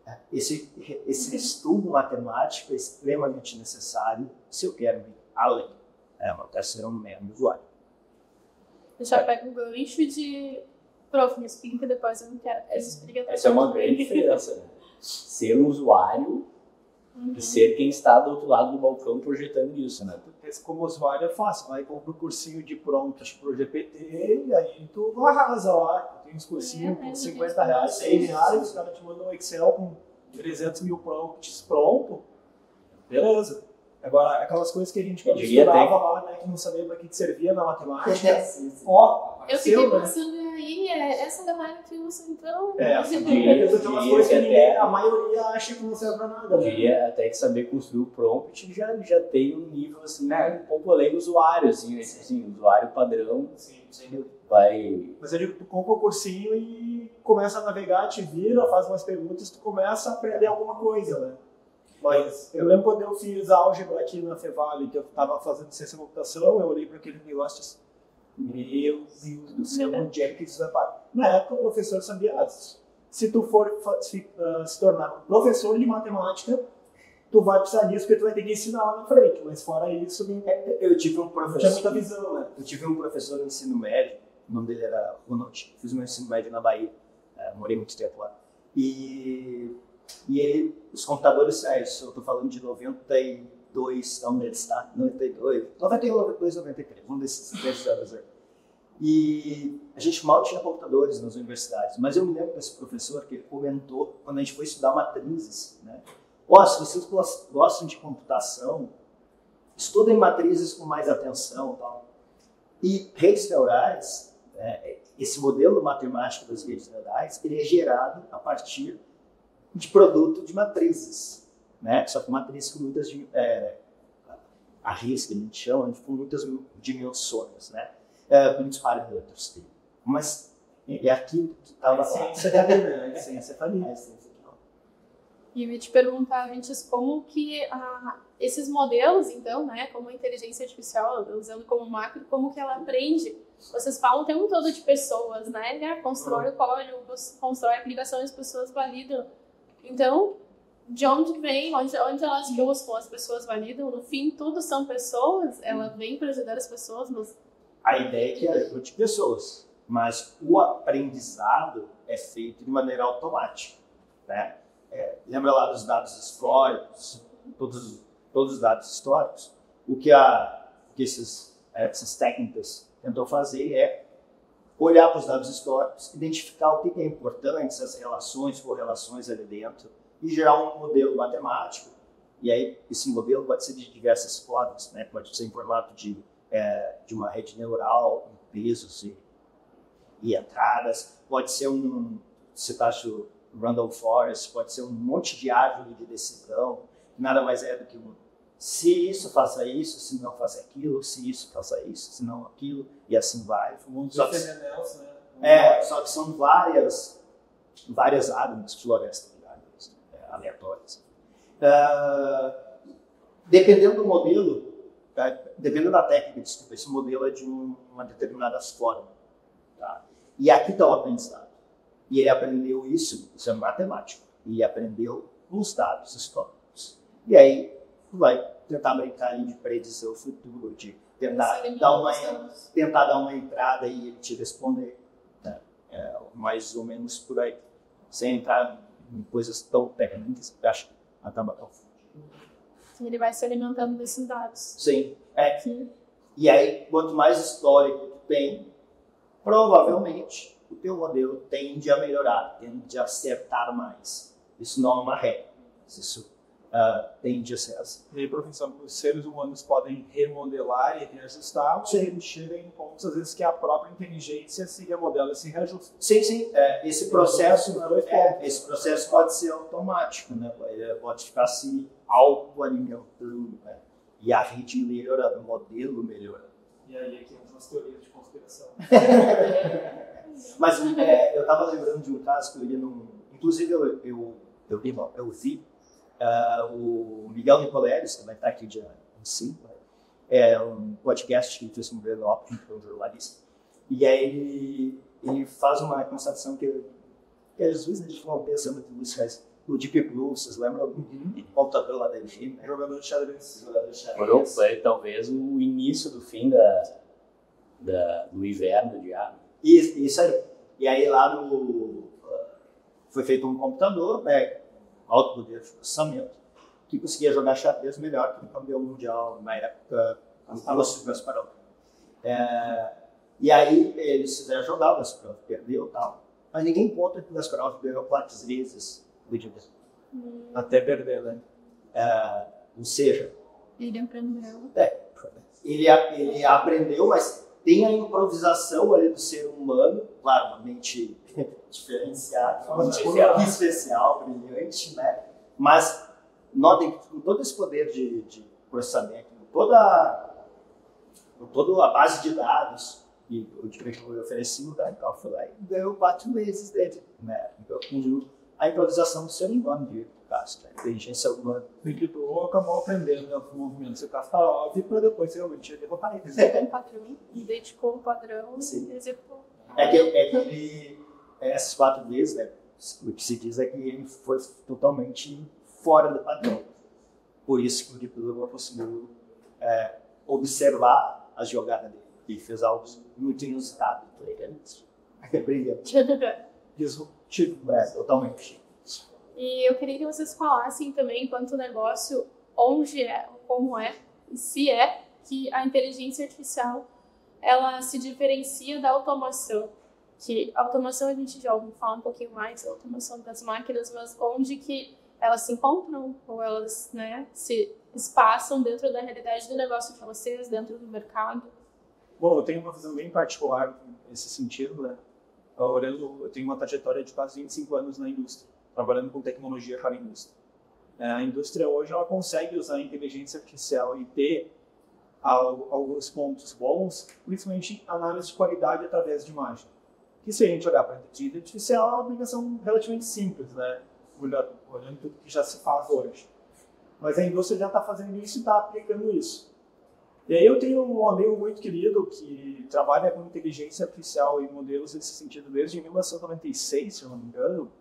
esse estudo matemático é extremamente necessário se eu quero ir além. Eu quero ser um mero usuário. Eu já pego o gancho de... Prof, me explica depois, eu não quero. Essa é uma grande diferença, né? Ser um usuário e ser quem está do outro lado do balcão projetando isso, né? Como usuário é fácil, vai comprar um cursinho de prompts pro GPT e aí tu arrasa lá. Tem uns cursinhos com 50 reais, 100 reais, os caras te mandam um Excel com 300 mil prompts pronto. Beleza. Agora, aquelas coisas que a gente estudava lá, né, que não sabia para que servia na matemática. Eu fiquei pensando aí, essa da Mara que usa, então... aquelas coisas que a maioria acha que não serve para nada. Eu diria até que saber construir o prompt já tem um nível, assim, como além do usuário, assim, usuário padrão. Sim. Vai... Mas eu digo, tu compra o cursinho e começa a navegar, te vira, faz umas perguntas, tu começa a aprender alguma coisa, né? Mas eu lembro quando eu fiz álgebra aqui na Fevale, que eu estava fazendo ciência da computação, eu olhei para aquele negócio e meu Deus do céu, onde é que isso vai parar? Na época o professor sabia, se tu for se tornar um professor de matemática, tu vai precisar disso porque tu vai ter que ensinar lá na frente, mas fora isso... Eu tive um professor... Tinha muita visão, né? Eu tive um professor no ensino médio, o nome dele era Ronald, fiz meu ensino médio na Bahia, morei muito tempo lá. E ele, os computadores, eu estou falando de 92, onde ele está? 92, 93, um desses anos aí. E a gente mal tinha computadores nas universidades, mas eu me lembro desse professor que ele comentou, quando a gente foi estudar matrizes, né? Se vocês gostam de computação, estudem matrizes com mais atenção. Tal. E redes neurais, esse modelo matemático das redes neurais, ele é gerado a partir de produto de matrizes, né? Só que matrizes com muitas arrays, que a gente chama, com muitas dimensões, né? Muitos parâmetros. Mas é aquilo que estava lá. Ciência família. E eu ia te perguntar antes como que esses modelos, então, né, como a inteligência artificial, usando como macro, como que ela aprende? Vocês falam o tempo todo de pessoas, né? Constrói o código, constrói aplicações, as pessoas validam. Então, de onde vem, onde elas buscam, as pessoas validam, no fim, tudo são pessoas, ela vem para ajudar as pessoas. A ideia é que ajude pessoas, mas o aprendizado é feito de maneira automática, né? Lembra lá dos dados históricos, todos os dados históricos? O que essas técnicas tentam fazer é olhar para os dados históricos, identificar o que é importante, essas relações, correlações ali dentro, e gerar um modelo matemático. E aí, esse modelo pode ser de diversas formas, né? Pode ser em formato de uma rede neural, em pesos e entradas, pode ser se taxa o Random Forest, pode ser um monte de árvore de decisão, que nada mais é do que se isso, faça isso, se não, faça aquilo, se isso, faça isso, se não, aquilo, e assim vai. Só que são várias árvores de floresta aleatórias. Dependendo do modelo, dependendo da técnica de estudo, esse modelo é de uma determinada forma. Tá? E aqui está o aprendizado. E ele aprendeu isso é matemático, e aprendeu os dados históricos. E aí vai tentar brincar de predizer o futuro, de tentar dar uma entrada e ele te responder. Né? Mais ou menos por aí. Sem entrar em coisas tão técnicas que acho que acaba tão fundo. Ele vai se alimentando desses dados. Sim. E aí, quanto mais histórico tu tem, provavelmente o teu modelo tende a melhorar, tende a acertar mais. Isso não é uma regra. Isso tende a ser assim. E aí, professor, os seres humanos podem remodelar e reajustar, ou eles chegam em pontos, às vezes, que a própria inteligência se remodela e se reajusta. Sim. Esse processo pode ser automático, né? Ele pode ficar se autoalimentando, né? E a rede melhorando, o modelo melhorando. E aí aqui tem umas teorias de conspiração. Mas eu estava lembrando de um caso que eu li num... Inclusive eu vi o Miguel Nicoleles, que vai estar aqui dia 25, é um podcast que fez com o Breno Optin, que é um jornalista. E aí ele faz uma constatação que às vezes a gente não pensa muito nisso, mas o Deep Blue, vocês lembram? O computador lá da LG, né? Jogador de xadrez. Foi talvez o início do fim do inverno de ar. Isso aí. E aí lá foi feito um computador, né, alto poder de processamento, que conseguia jogar xadrez melhor que o campeão mundial na época do Kasparov. E aí eles fizeram jogar, o Kasparov perdeu e tal. Mas ninguém conta que o Kasparov ganhou 4 vezes do dia. Até perder, né? Ou seja, Ele aprendeu. ele aprendeu, mas tem a improvisação ali do ser humano, claro, uma mente diferenciada, especial, brilhante, né? Mas notem que com todo esse poder de processamento, com toda a base de dados e o que foi oferecido, né? Então foi lá e ganhou 4 vezes dele, né? Então, a improvisação do ser humano, de caso, né? Inteligência humana. E que tu acabou aprendendo, né, o movimento do Kasparov para depois realmente derrotar ele. Ele um padrão, dedicou o padrão e executou. É que ele, essas 4 vezes, né, o que se diz é que ele foi totalmente fora do padrão. Por isso que o Deep Blue conseguiu observar as jogadas dele. E fez algo muito inusitado. Brilhante. Disruptivo. Totalmente. E eu queria que vocês falassem também, enquanto negócio, onde é, como é, e se é que a inteligência artificial ela se diferencia da automação. Que a automação a gente já ouviu falar um pouquinho mais, a automação das máquinas, mas onde que elas se encontram ou elas, né, se espaçam dentro da realidade do negócio de vocês, dentro do mercado? Bom, eu tenho uma visão bem particular nesse sentido, né? Eu tenho uma trajetória de quase 25 anos na indústria, trabalhando com tecnologia para a indústria. A indústria hoje ela consegue usar a inteligência artificial e ter alguns pontos bons, principalmente análise de qualidade através de imagem. Que se a gente olhar para a inteligência artificial, é uma aplicação relativamente simples, né? Olhando tudo que já se faz hoje. Mas a indústria já está fazendo isso e está aplicando isso. E aí eu tenho um amigo muito querido que trabalha com inteligência artificial e modelos nesse sentido desde 1996, se eu não me engano.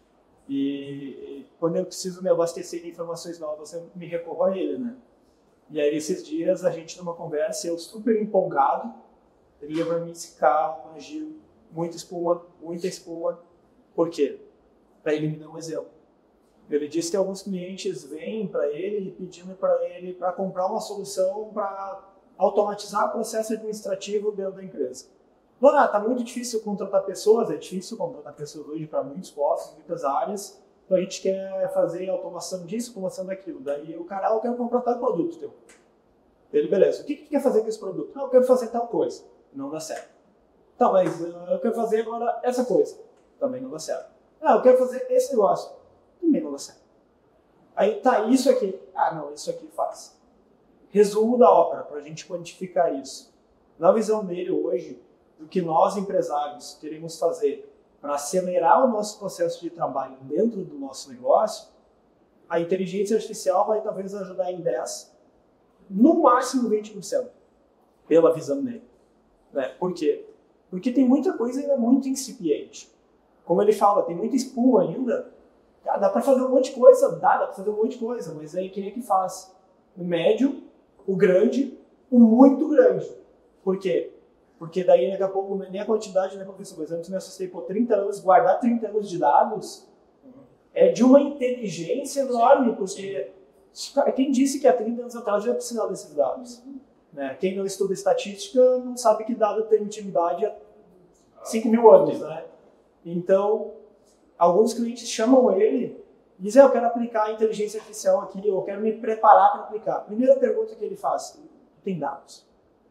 E quando eu preciso me abastecer de informações novas, eu me recorro a ele, né? E aí esses dias a gente numa conversa, eu super empolgado, ele ia para mim esse carro, imagino, muita espuma. Por quê? Para ele me dar um exemplo. Ele disse que alguns clientes vêm para ele pedindo para ele para comprar uma solução para automatizar o processo administrativo dentro da empresa. Está muito difícil contratar pessoas, é difícil contratar pessoas hoje para muitos postos, muitas áreas, então a gente quer fazer automação disso, automação daquilo. Daí o cara, eu quero comprar tal produto teu. Ele, beleza, o que tu quer fazer com esse produto? Eu quero fazer tal coisa. Não dá certo. Tá, mas eu quero fazer agora essa coisa. Também não dá certo. Eu quero fazer esse negócio. Também não dá certo. Aí tá, isso aqui. Não, isso aqui faz. Resumo da ópera, para a gente quantificar isso. Na visão dele hoje, do que nós empresários queremos fazer para acelerar o nosso processo de trabalho dentro do nosso negócio, a inteligência artificial vai talvez ajudar em 10%, no máximo 20%, pela visão dele. Né? Por quê? Porque tem muita coisa ainda muito incipiente. Como ele fala, tem muita espuma ainda. Dá para fazer um monte de coisa? Dá para fazer um monte de coisa, mas aí quem é que faz? O médio, o grande, o muito grande. Por quê? Porque daí daqui a pouco nem a quantidade, né, professor? Mas antes me assustei por 30 anos, guardar 30 anos de dados é de uma inteligência enorme, porque quem disse que há 30 anos atrás já precisava desses dados? Né? Quem não estuda estatística não sabe que dado tem intimidade há 5.000 anos, né? Então, alguns clientes chamam ele e dizem, eu quero aplicar a inteligência artificial aqui, eu quero me preparar para aplicar. Primeira pergunta que ele faz, tem dados?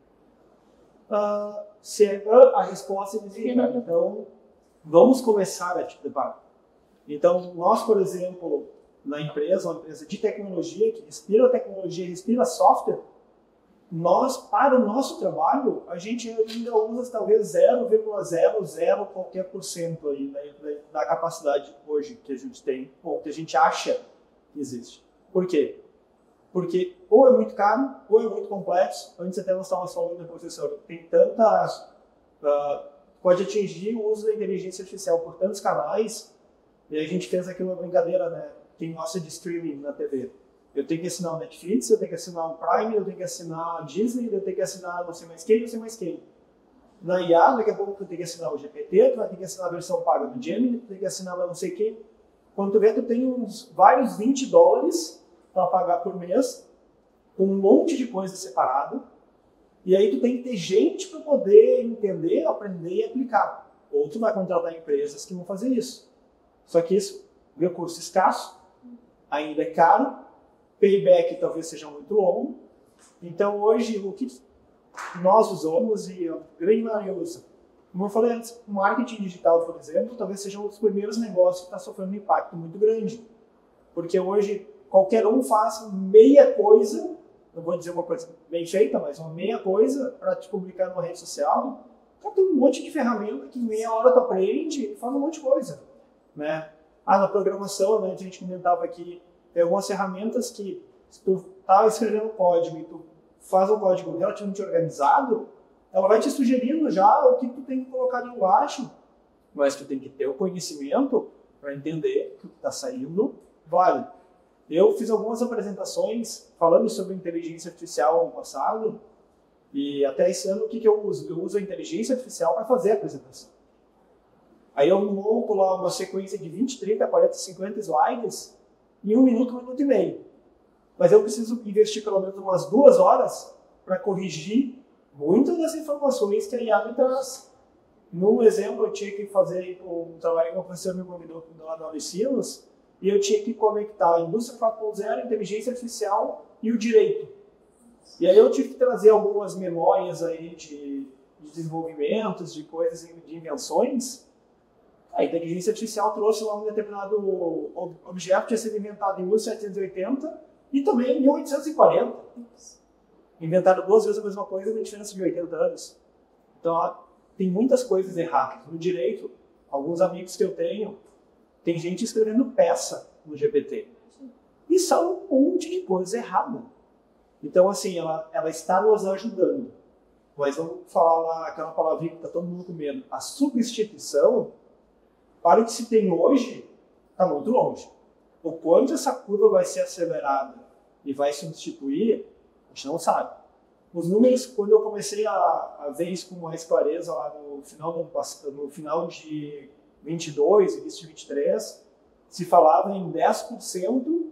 Se é a resposta, ele diz, então, vamos começar a te preparar. Então, nós, por exemplo, na empresa, uma empresa de tecnologia, que respira tecnologia, respira software, nós, para o nosso trabalho, a gente ainda usa talvez 0,00 qualquer % aí da capacidade hoje que a gente tem, ou que a gente acha que existe. Por quê? Porque ou é muito caro, ou é muito complexo. Antes até nós estávamos falando da professora, tem tantas... pode atingir o uso da inteligência artificial por tantos canais, e a gente fez aqui uma brincadeira, né? Quem gosta de streaming na TV. Eu tenho que assinar o Netflix, eu tenho que assinar o Prime, eu tenho que assinar a Disney, eu tenho que assinar não sei mais quem, não sei mais quem. Na IA, daqui a pouco tu tem que assinar o GPT, tu vai ter que assinar a versão paga do Gemini, tu tem que assinar não sei quem. Quando tu vê, tu tem vários $20 para pagar por mês, com um monte de coisa separada, e aí tu tem que ter gente para poder entender, aprender e aplicar. Ou tu vai contratar empresas que vão fazer isso. Só que isso, recurso escasso, ainda é caro, payback talvez seja muito longo. Então hoje o que nós usamos e a grande maioria usa, como eu falei antes, o marketing digital, por exemplo, talvez seja um dos primeiros negócios que está sofrendo um impacto muito grande. Porque hoje qualquer um faz meia coisa, não vou dizer uma coisa bem feita, mas uma meia coisa para te publicar numa rede social. Então, tem um monte de ferramenta que em meia hora tu aprende e faz um monte de coisa. Né? Na programação, né, a gente comentava aqui, tem algumas ferramentas que, se tu está escrevendo código e tu faz um código relativamente organizado, ela vai te sugerindo já o que tu tem que colocar ali embaixo, mas tu tem que ter o conhecimento para entender que o que está saindo vale. Eu fiz algumas apresentações falando sobre inteligência artificial ano passado, e até esse ano o que eu uso? Eu uso a inteligência artificial para fazer a apresentação. Aí eu monto lá uma sequência de 20, 30, 40, 50 slides em 1 minuto, 1 minuto e meio. Mas eu preciso investir pelo menos umas 2 horas para corrigir muitas das informações que a IA me traz. Num exemplo, eu tinha que fazer um trabalho que o professor me convidou lá no Unicinos, e eu tinha que conectar a indústria 4.0, a inteligência artificial e o direito. E aí eu tive que trazer algumas memórias aí de desenvolvimentos, de coisas, de invenções. A inteligência artificial trouxe lá um determinado objeto que tinha sido inventado em 1780 e também em 1840. Inventaram 2 vezes a mesma coisa, na diferença de 80 anos. Então, tem muitas coisas erradas. No direito, alguns amigos que eu tenho, tem gente escrevendo peça no GPT. E são um monte de coisa errada. Então, assim, ela está nos ajudando. Mas vamos falar lá aquela palavrinha que está todo mundo com medo. A substituição, para o que se tem hoje, está muito longe. O quanto essa curva vai ser acelerada e vai substituir, a gente não sabe. Os números, quando eu comecei a ver isso com mais clareza lá no final de 22, início de 23, se falava em 10%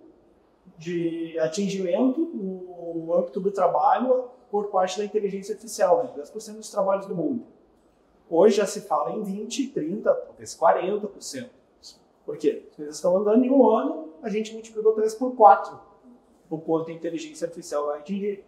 de atingimento no âmbito do trabalho por parte da inteligência artificial, né? 10% dos trabalhos do mundo. Hoje já se fala em 20%, 30%, talvez 40%. Por quê? As coisas estão andando em 1 ano, a gente multiplicou 3 por 4 o quanto a inteligência artificial vai atingir.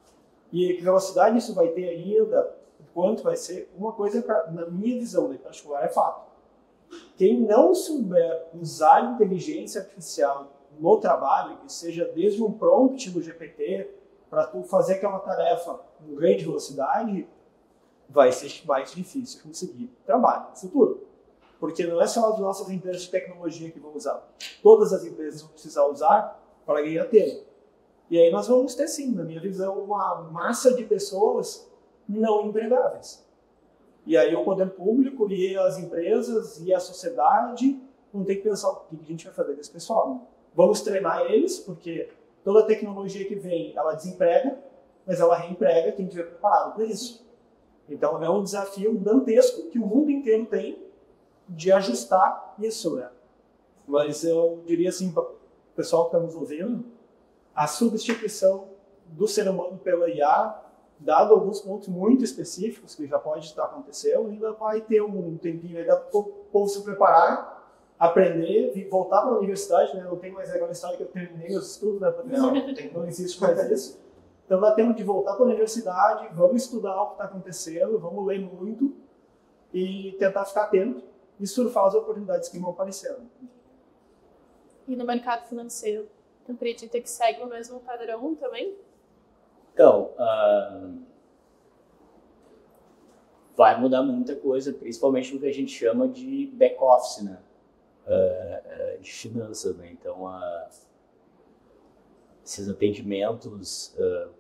E que velocidade isso vai ter ainda, o quanto vai ser, uma coisa, na minha visão, né, particular, é fato. Quem não souber usar a inteligência artificial no trabalho, que seja desde um prompt do GPT, para tu fazer aquela tarefa com grande velocidade, vai ser mais difícil conseguir trabalho no futuro. Porque não é só as nossas empresas de tecnologia que vão usar. Todas as empresas vão precisar usar para ganhar tempo. E aí nós vamos ter, sim, na minha visão, uma massa de pessoas não empregáveis. E aí o poder público e as empresas e a sociedade vão ter que pensar o que a gente vai fazer com esse pessoal. Vamos treinar eles, porque toda tecnologia que vem, ela desemprega, mas ela reemprega quem estiver preparado para isso. Então é um desafio dantesco que o mundo inteiro tem de ajustar isso, né? Mas eu diria assim, para o pessoal que está nos ouvindo, a substituição do ser humano pela IA, dado alguns pontos muito específicos que já pode estar acontecendo, ainda vai ter um tempinho aí para o povo se preparar, aprender, voltar para a universidade, né? Não tem mais aquela história que eu terminei os estudos, né? Não existe mais isso. Então dá tempo de voltar para a universidade, vamos estudar o que está acontecendo, vamos ler muito e tentar ficar atento e surfar as oportunidades que vão aparecendo. E no mercado financeiro, tu acredita que segue o mesmo padrão também? Então, vai mudar muita coisa, principalmente no que a gente chama de back-office, né? De finanças, né? Então, esses atendimentos,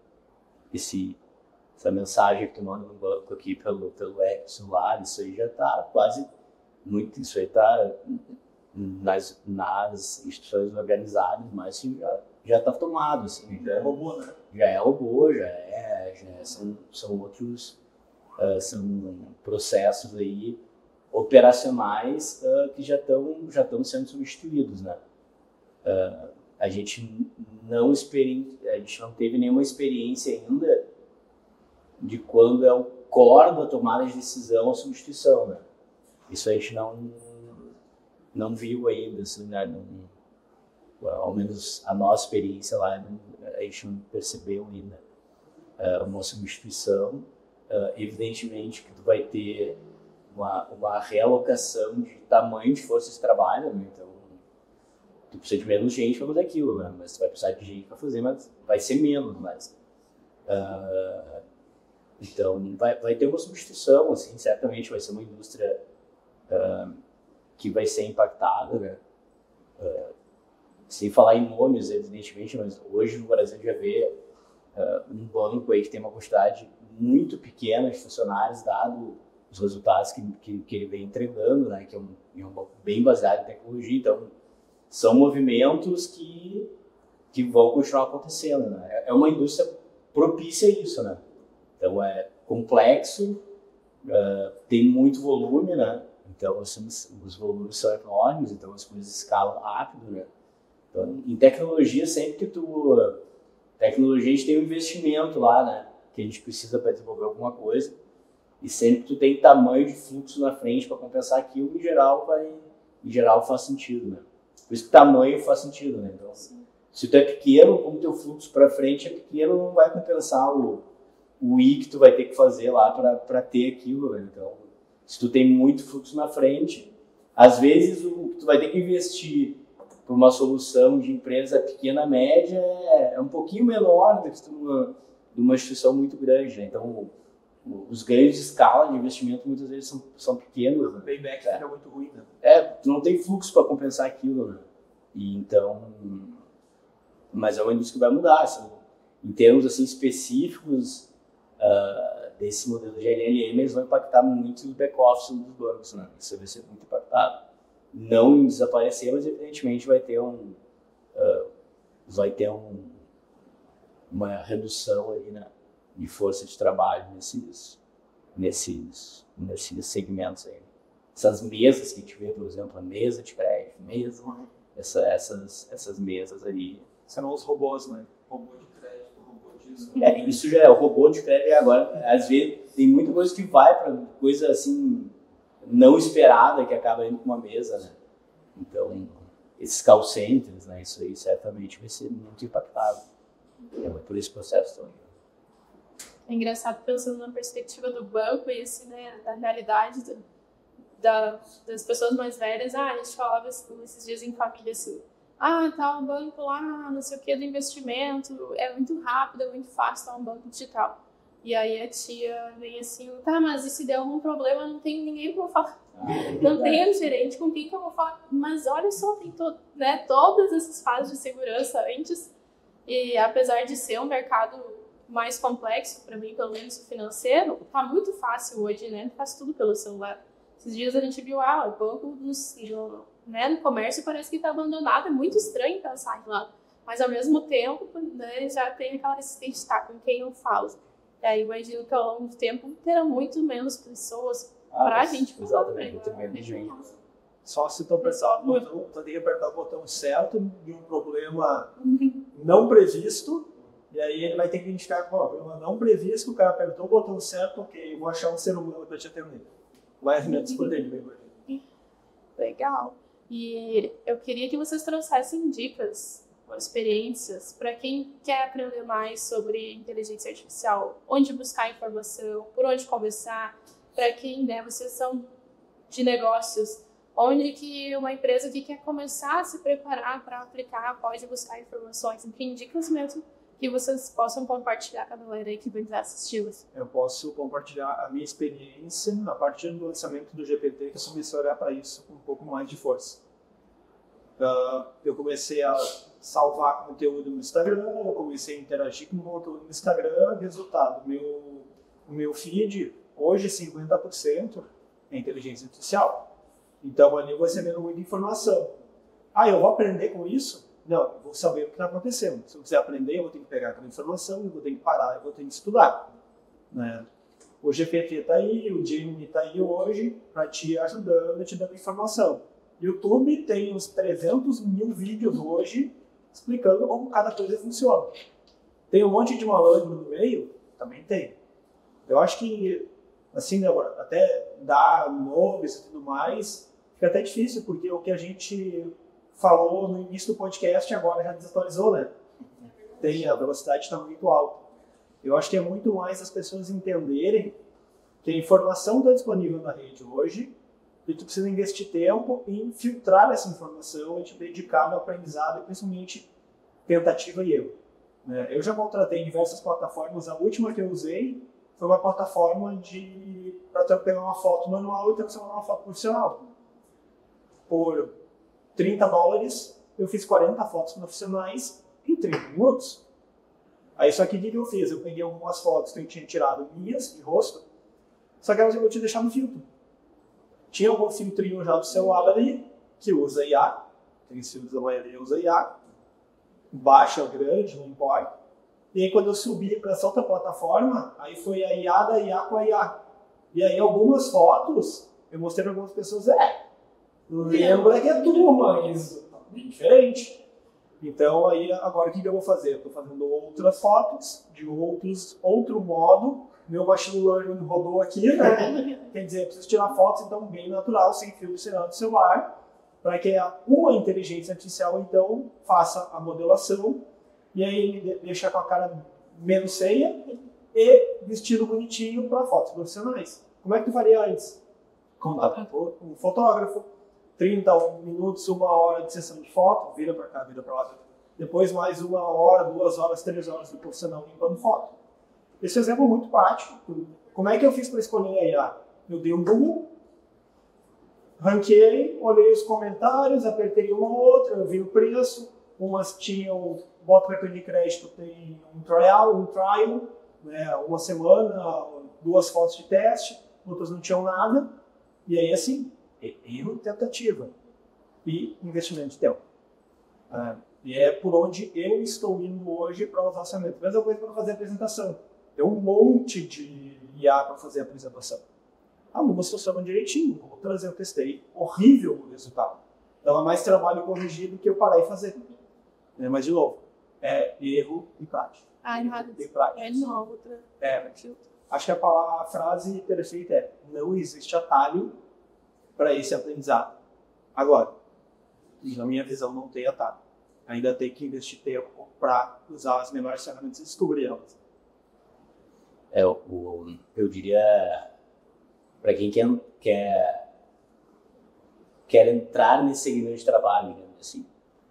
essa mensagem que tu manda no banco aqui pelo app celular, isso aí já está quase muito, isso aí está nas instituições organizadas, mas assim, já está tomado, assim, Já é robô, né? Já é robô, são outros, são processos aí operacionais que já estão sendo substituídos, né? A gente não teve nenhuma experiência ainda de quando é o core da tomada de decisão a substituição, né? Isso a gente não viu ainda, assim, né? Ao menos a nossa experiência lá, a gente não percebeu ainda uma substituição. Evidentemente que tu vai ter uma realocação de tamanho de força de trabalho, né? Então, tu precisa de menos gente para fazer aquilo, né? Mas tu vai precisar de gente para fazer, mas vai ser menos, mas... Então, vai ter uma substituição, assim, certamente vai ser uma indústria que vai ser impactada, né? Sem falar em nomes, evidentemente, mas hoje no Brasil já vê um banco aí que tem uma quantidade muito pequena de funcionários, dado os resultados que ele vem entregando, né? Que é um banco bem baseado em tecnologia, então são movimentos que vão continuar acontecendo, né? É uma indústria propícia a isso, né? Então é complexo, tem muito volume, né? Então assim, os volumes são enormes, então as coisas escalam rápido, né? Então, em tecnologia, sempre que tecnologia, a gente tem um investimento lá, né? Que a gente precisa para desenvolver alguma coisa, e sempre que tu tem tamanho de fluxo na frente para compensar aquilo, em geral faz sentido, né? Por isso que tamanho faz sentido, né? Então, se tu é pequeno, como teu fluxo para frente é pequeno, não vai compensar o I que tu vai ter que fazer lá para ter aquilo, né? Então, se tu tem muito fluxo na frente, às vezes o que tu vai ter que investir por uma solução de empresa pequena, média, é um pouquinho menor do que numa instituição muito grande, né? Então, os ganhos de escala de investimento muitas vezes são pequenos. O payback fica muito ruim, né? Tu não tem fluxo para compensar aquilo, né? E então, mas é uma indústria que vai mudar, assim, em termos assim específicos desse modelo de LLM, eles vão impactar muito os back-office dos bancos, né? Isso vai ser muito impactado. Não em desaparecer, mas evidentemente vai ter uma redução aí, né, de força de trabalho nesses segmentos aí. Essas mesas que a gente vê, por exemplo, a mesa de crédito, essas mesas ali. Serão os robôs, né? Robô de crédito, robô disso. Isso já é o robô de crédito, e agora, às vezes, tem muita coisa que vai para coisa assim não esperada, que acaba indo com uma mesa, né? Então, esses call centers, né, isso aí certamente vai ser muito impactado por esse processo também. É engraçado pensando na perspectiva do banco e assim, né, da realidade das pessoas mais velhas. A gente falava esses dias em família assim, tá um banco lá, não sei o que, do investimento, é muito rápido, é muito fácil, tá um banco digital. E aí a tia vem assim, mas e se der algum problema, não tem ninguém para falar. Não tem um gerente com quem que eu vou falar. Mas olha só, tem todas essas fases de segurança antes. E apesar de ser um mercado mais complexo, para mim, pelo menos o financeiro, tá muito fácil hoje, né? Faz tudo pelo celular. Esses dias a gente viu, o banco no comércio parece que tá abandonado. É muito estranho pensar lá. Mas ao mesmo tempo, né, já tem aquela resistência, com quem eu falo. E aí imagino que ao longo do tempo terão muito menos pessoas pra gente. Exatamente, tem menos gente. Só se tu apertar o botão, tu tem que apertar o botão certo de um problema não previsto, e aí ele vai ter que indicar qual problema não previsto, o cara apertou o botão certo, ok, vou achar um ser humano para te atender. Vai menos por dentro. Legal. E eu queria que vocês trouxessem dicas ou experiências para quem quer aprender mais sobre inteligência artificial, onde buscar informação, por onde começar, para quem, vocês são de negócios, onde que uma empresa que quer começar a se preparar para aplicar pode buscar informações, enfim, dicas mesmo que vocês possam compartilhar com a galera aí que vai assistir. Eu posso compartilhar a minha experiência a partir do lançamento do GPT, que eu comecei a olhar para isso com um pouco mais de força. Eu comecei a salvar conteúdo no Instagram, eu comecei a interagir com o conteúdo no Instagram, resultado, o meu feed, hoje 50% é inteligência artificial. Então ali eu vou recebendo muita informação. Eu vou aprender com isso? Não, eu vou saber o que está acontecendo. Se eu quiser aprender, eu vou ter que pegar aquela informação, eu vou ter que parar, eu vou ter que estudar. Né? O GPT está aí, o Gemini está aí hoje para te ajudando, te dando informação. YouTube tem uns 300 mil vídeos hoje explicando como cada coisa funciona. Tem um monte de malandro no meio? Também tem. Eu acho que, assim, até dar nomes e tudo mais, fica até difícil, porque o que a gente falou no início do podcast agora já desatualizou, né? A velocidade está muito alta. Eu acho que é muito mais as pessoas entenderem que a informação está disponível na rede hoje e tu precisa investir tempo em filtrar essa informação e te dedicar no aprendizado, principalmente tentativa e erro. Eu já contratei diversas plataformas, a última que eu usei foi uma plataforma para pegar uma foto manual e transformar uma foto profissional. Por $30, eu fiz 40 fotos profissionais em 30 minutos. Aí só que o que eu fiz? Eu peguei algumas fotos que eu tinha tirado minhas, de rosto, só que elas eu vou te deixar no filtro. Tinha algum filtrinho já do celular ali, que usa IA, tem filtros da maioria usa IA, baixa ou grande, não importa. E aí quando eu subi para essa outra plataforma, aí foi a IA da IA com a IA. E aí algumas fotos, eu mostrei para algumas pessoas, lembra que é tu, mas bem diferente. Então aí agora o que eu vou fazer? Eu estou fazendo outras fotos, de outro modo. Meu machine learning rodou aqui, né? Quer dizer, eu preciso tirar fotos então bem natural, sem filtro, sem nada do celular, para que uma inteligência artificial então faça a modelação e aí ele deixa com a cara menos feia e vestido bonitinho para fotos profissionais. Como é que tu faria antes? Com um fotógrafo, 30 minutos, 1 hora de sessão de foto, vira para cá, vira para lá. Depois mais 1 hora, 2 horas, 3 horas do profissional limpando foto. Esse exemplo é muito prático. Como é que eu fiz para escolher a IA? Eu dei um Google, ranqueei, olhei os comentários, apertei uma ou outra, eu vi o preço. Umas tinham, bota o cartão de crédito, tem um trial, né, 1 semana, 2 fotos de teste, outras não tinham nada. E aí assim, erro, tentativa e investimento de tempo. E é por onde eu estou indo hoje para o orçamento. Mesma coisa para fazer a apresentação. Tem um monte de IA para fazer a apresentação. Algumas funcionam direitinho, outras eu testei. Horrível o resultado. Então é mais trabalho corrigido que eu parar e fazer. Mas de novo, é erro e prática. Errado. E prática. É novo. Acho que a frase perfeita é: não existe atalho para esse aprendizado. Agora, na minha visão, não tem atalho. Ainda tem que investir tempo para usar as melhores ferramentas e descobrir elas. Eu diria, para quem quer entrar nesse segmento de trabalho, digamos assim,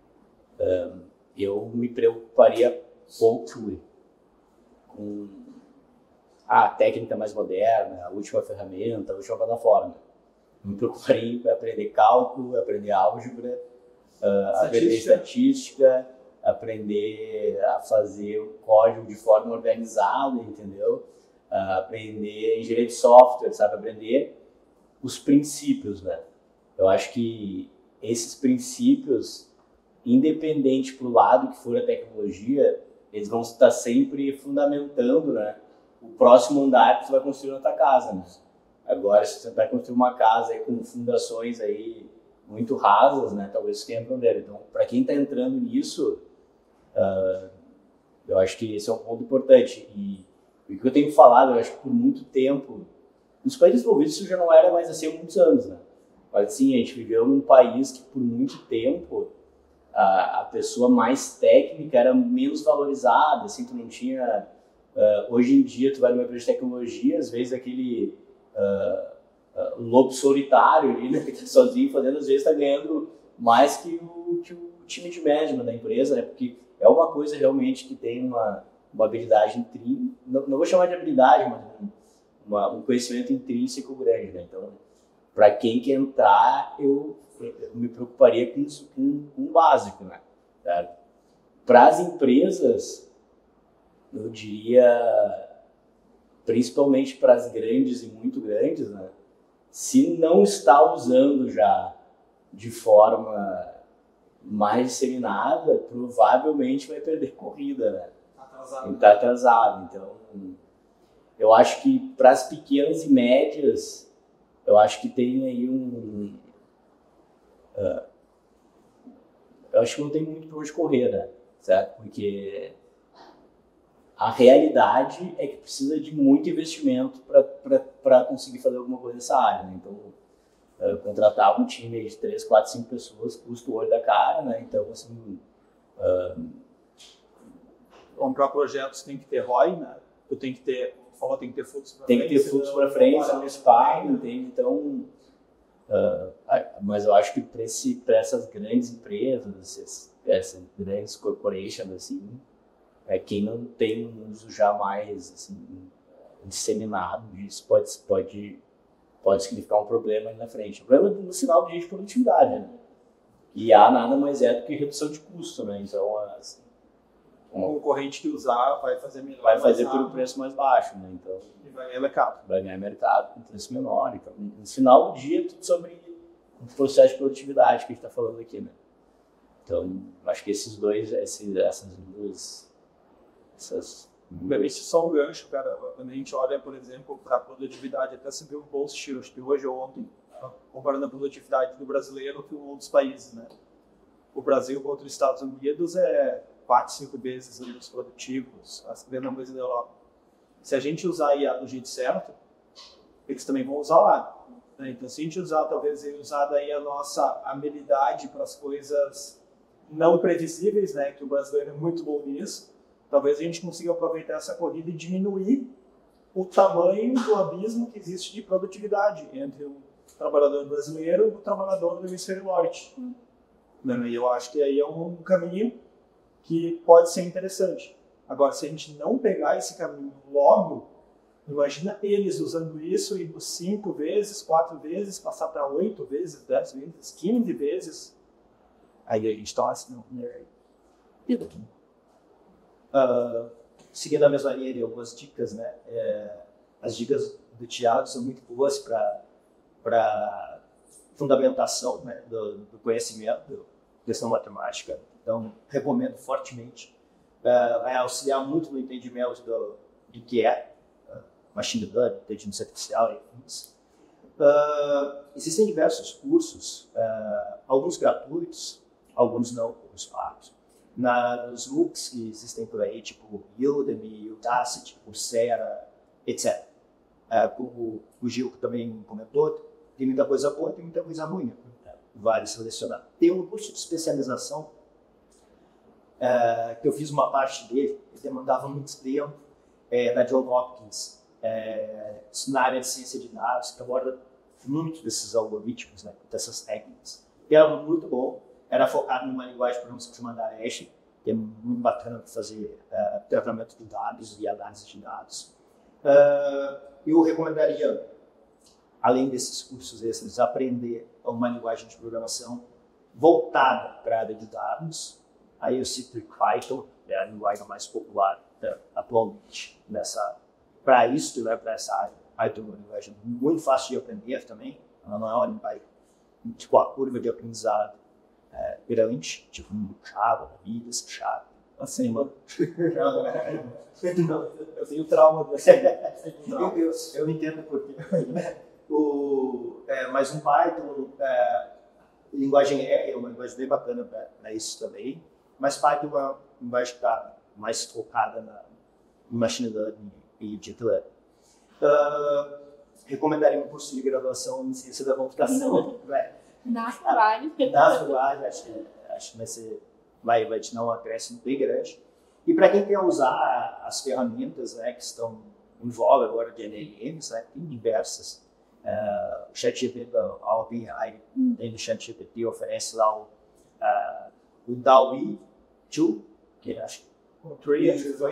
eu me preocuparia pouco com a técnica mais moderna, a última ferramenta, a última plataforma. Eu me preocuparia em aprender cálculo, aprender álgebra, aprender estatística, aprender a fazer o código de forma organizada, entendeu? Aprender engenharia de software, sabe? Aprender os princípios, né? Eu acho que esses princípios, independente pro lado que for a tecnologia, eles vão estar sempre fundamentando, né, o próximo andar que você vai construir na tua casa, né? Agora, se você vai construir uma casa aí com fundações aí muito rasas, né, talvez tenha problema. Então, para quem está entrando nisso, eu acho que esse é um ponto importante. E o que eu tenho falado, eu acho que por muito tempo, nos países desenvolvidos isso já não era mais assim há muitos anos, né? Mas assim, a gente viveu num país que por muito tempo a pessoa mais técnica era menos valorizada, assim, tu não tinha... hoje em dia, tu vai numa empresa de tecnologia, às vezes aquele lobo solitário ali, né, que está sozinho fazendo, às vezes está ganhando mais que o time de management da empresa, né, porque é uma coisa realmente que tem uma habilidade intrínseca, não vou chamar de habilidade, mas um conhecimento intrínseco grande, né? Então, para quem quer entrar, eu me preocuparia com isso, com o básico, né? Para as empresas, eu diria, principalmente para as grandes e muito grandes, né? Se não está usando já de forma mais disseminada, provavelmente vai perder corrida, né? Está atrasado. Então, eu acho que para as pequenas e médias, eu acho que tem aí eu acho que não tem muito para onde correr, né? Certo? Porque a realidade é que precisa de muito investimento para conseguir fazer alguma coisa nessa área, né? Então, contratar um time de 3, 4, 5 pessoas custa o olho da cara, né? Então, assim... comprar projetos tem que ter ROI, né? Tu tem que ter fluxo para frente. Tem que ter fluxo para frente, se não paga, entende? Então, mas eu acho que para essas grandes empresas, essas grandes corporations, assim, quem não tem um uso já mais assim, disseminado disso pode significar um problema ali na frente. O problema no final do dia de produtividade, né? E nada mais é do que redução de custo, né? Então, assim, o concorrente que usar vai fazer melhor. Vai fazer por um preço mais baixo, né? Então, e vai ganhar mercado. Vai ganhar mercado com preço menor. Então, no final do dia, tudo sobre o processo de produtividade que a gente está falando aqui, né? Então, acho que essas duas... Esse é só um gancho, cara. Quando a gente olha, por exemplo, para a produtividade, até se viu um post, acho que hoje ou ontem, comparando a produtividade do brasileiro com outros países, né? O Brasil contra os Estados Unidos é 4, 5 vezes menos produtivos, a mesma coisa da Europa. Se a gente usar a IA do jeito certo, eles também vão usar lá, né? Então, se a gente usar daí a nossa habilidade para as coisas não previsíveis, né? Que o brasileiro é muito bom nisso, talvez a gente consiga aproveitar essa corrida e diminuir o tamanho do abismo que existe de produtividade entre o trabalhador brasileiro e o trabalhador do hemisfério norte. E eu acho que aí é um caminho que pode ser interessante. Agora, se a gente não pegar esse caminho logo, imagina eles usando isso e 5 vezes, 4 vezes, passar para 8 vezes, 10 vezes, 15 vezes. Aí a gente está assim, seguindo a mesma linha de algumas dicas, né? As dicas do Thiago são muito boas para fundamentação, né, do conhecimento, da questão matemática. Então, recomendo fortemente. Vai auxiliar muito no entendimento do que é machine learning, inteligência artificial, enfim. Existem diversos cursos, alguns gratuitos, alguns não, alguns pagos. Nos MOOCs que existem por aí, tipo Udemy, Udacity, Coursera, etc. Como o Gil também comentou, tem muita coisa boa, tem muita coisa ruim. Vale selecionar. Tem um curso de especialização que eu fiz uma parte dele, que demandava muito tempo, da Johns Hopkins, na área de ciência de dados, que aborda muito desses algoritmos, né, dessas técnicas. E era muito bom, era focado numa linguagem de programação chamada Hash, que é muito bacana para fazer tratamento de dados e análise de dados. Eu recomendaria, além desses cursos extras, aprender uma linguagem de programação voltada para a área de dados. Aí eu cito Python, é a linguagem mais popular atualmente para isso, né, para essa área. Python é uma linguagem muito fácil de aprender também. Ela não é uma linguagem, tipo, a curva de aprendizado grande, tipo Java, vida, Java. Assim, mano. Eu tenho trauma desse. Eu entendo por quê. Mas um Python, linguagem R é uma linguagem bem bacana para isso também. Mas Python é uma linguagem que está mais focada em machine learning e deep learning. Recomendaria um curso de graduação em ciência da computação. Na Fuvale. Acho que vai te dar um acréscimo bem grande. E para quem quer usar as ferramentas, né, que estão em voga agora de LLMs, né, tem diversas. ChatGPT da OpenAI, tem do ChatGPT, oferece lá o DALL-E 2, que acho que O Tree,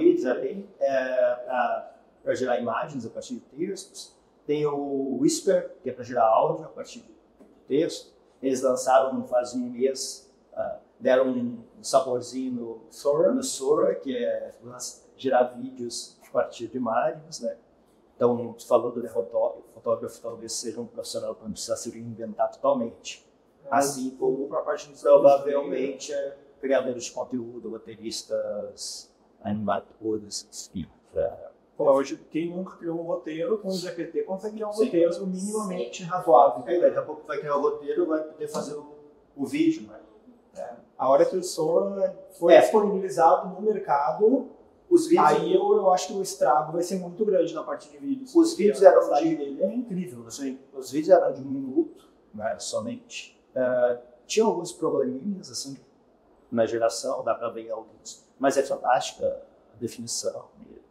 para gerar imagens a partir de textos. Tem o Whisper, que é para gerar áudio a partir de texto. Eles lançaram não faz um mês, deram um saborzinho no Sora, que é gerar vídeos a partir de imagens, né? Então, você falou do fotógrafo talvez seja um profissional que não precisa se reinventar totalmente. Assim como, provavelmente, criadores de conteúdo, roteiristas, animadores, enfim. Hoje, quem nunca criou um roteiro com o GPT consegue criar um roteiro minimamente razoável. Daqui a pouco vai criar o roteiro, vai poder fazer o vídeo, né? A hora que o Sora foi disponibilizado no mercado, os vídeos, aí eu acho que o estrago vai ser muito grande na parte de vídeos. Os vídeos eram dele é incrível. Assim, os vídeos eram de 1 minuto, né, somente. Tinha alguns probleminhas assim, na geração, dá para ver alguns, mas é fantástica a definição.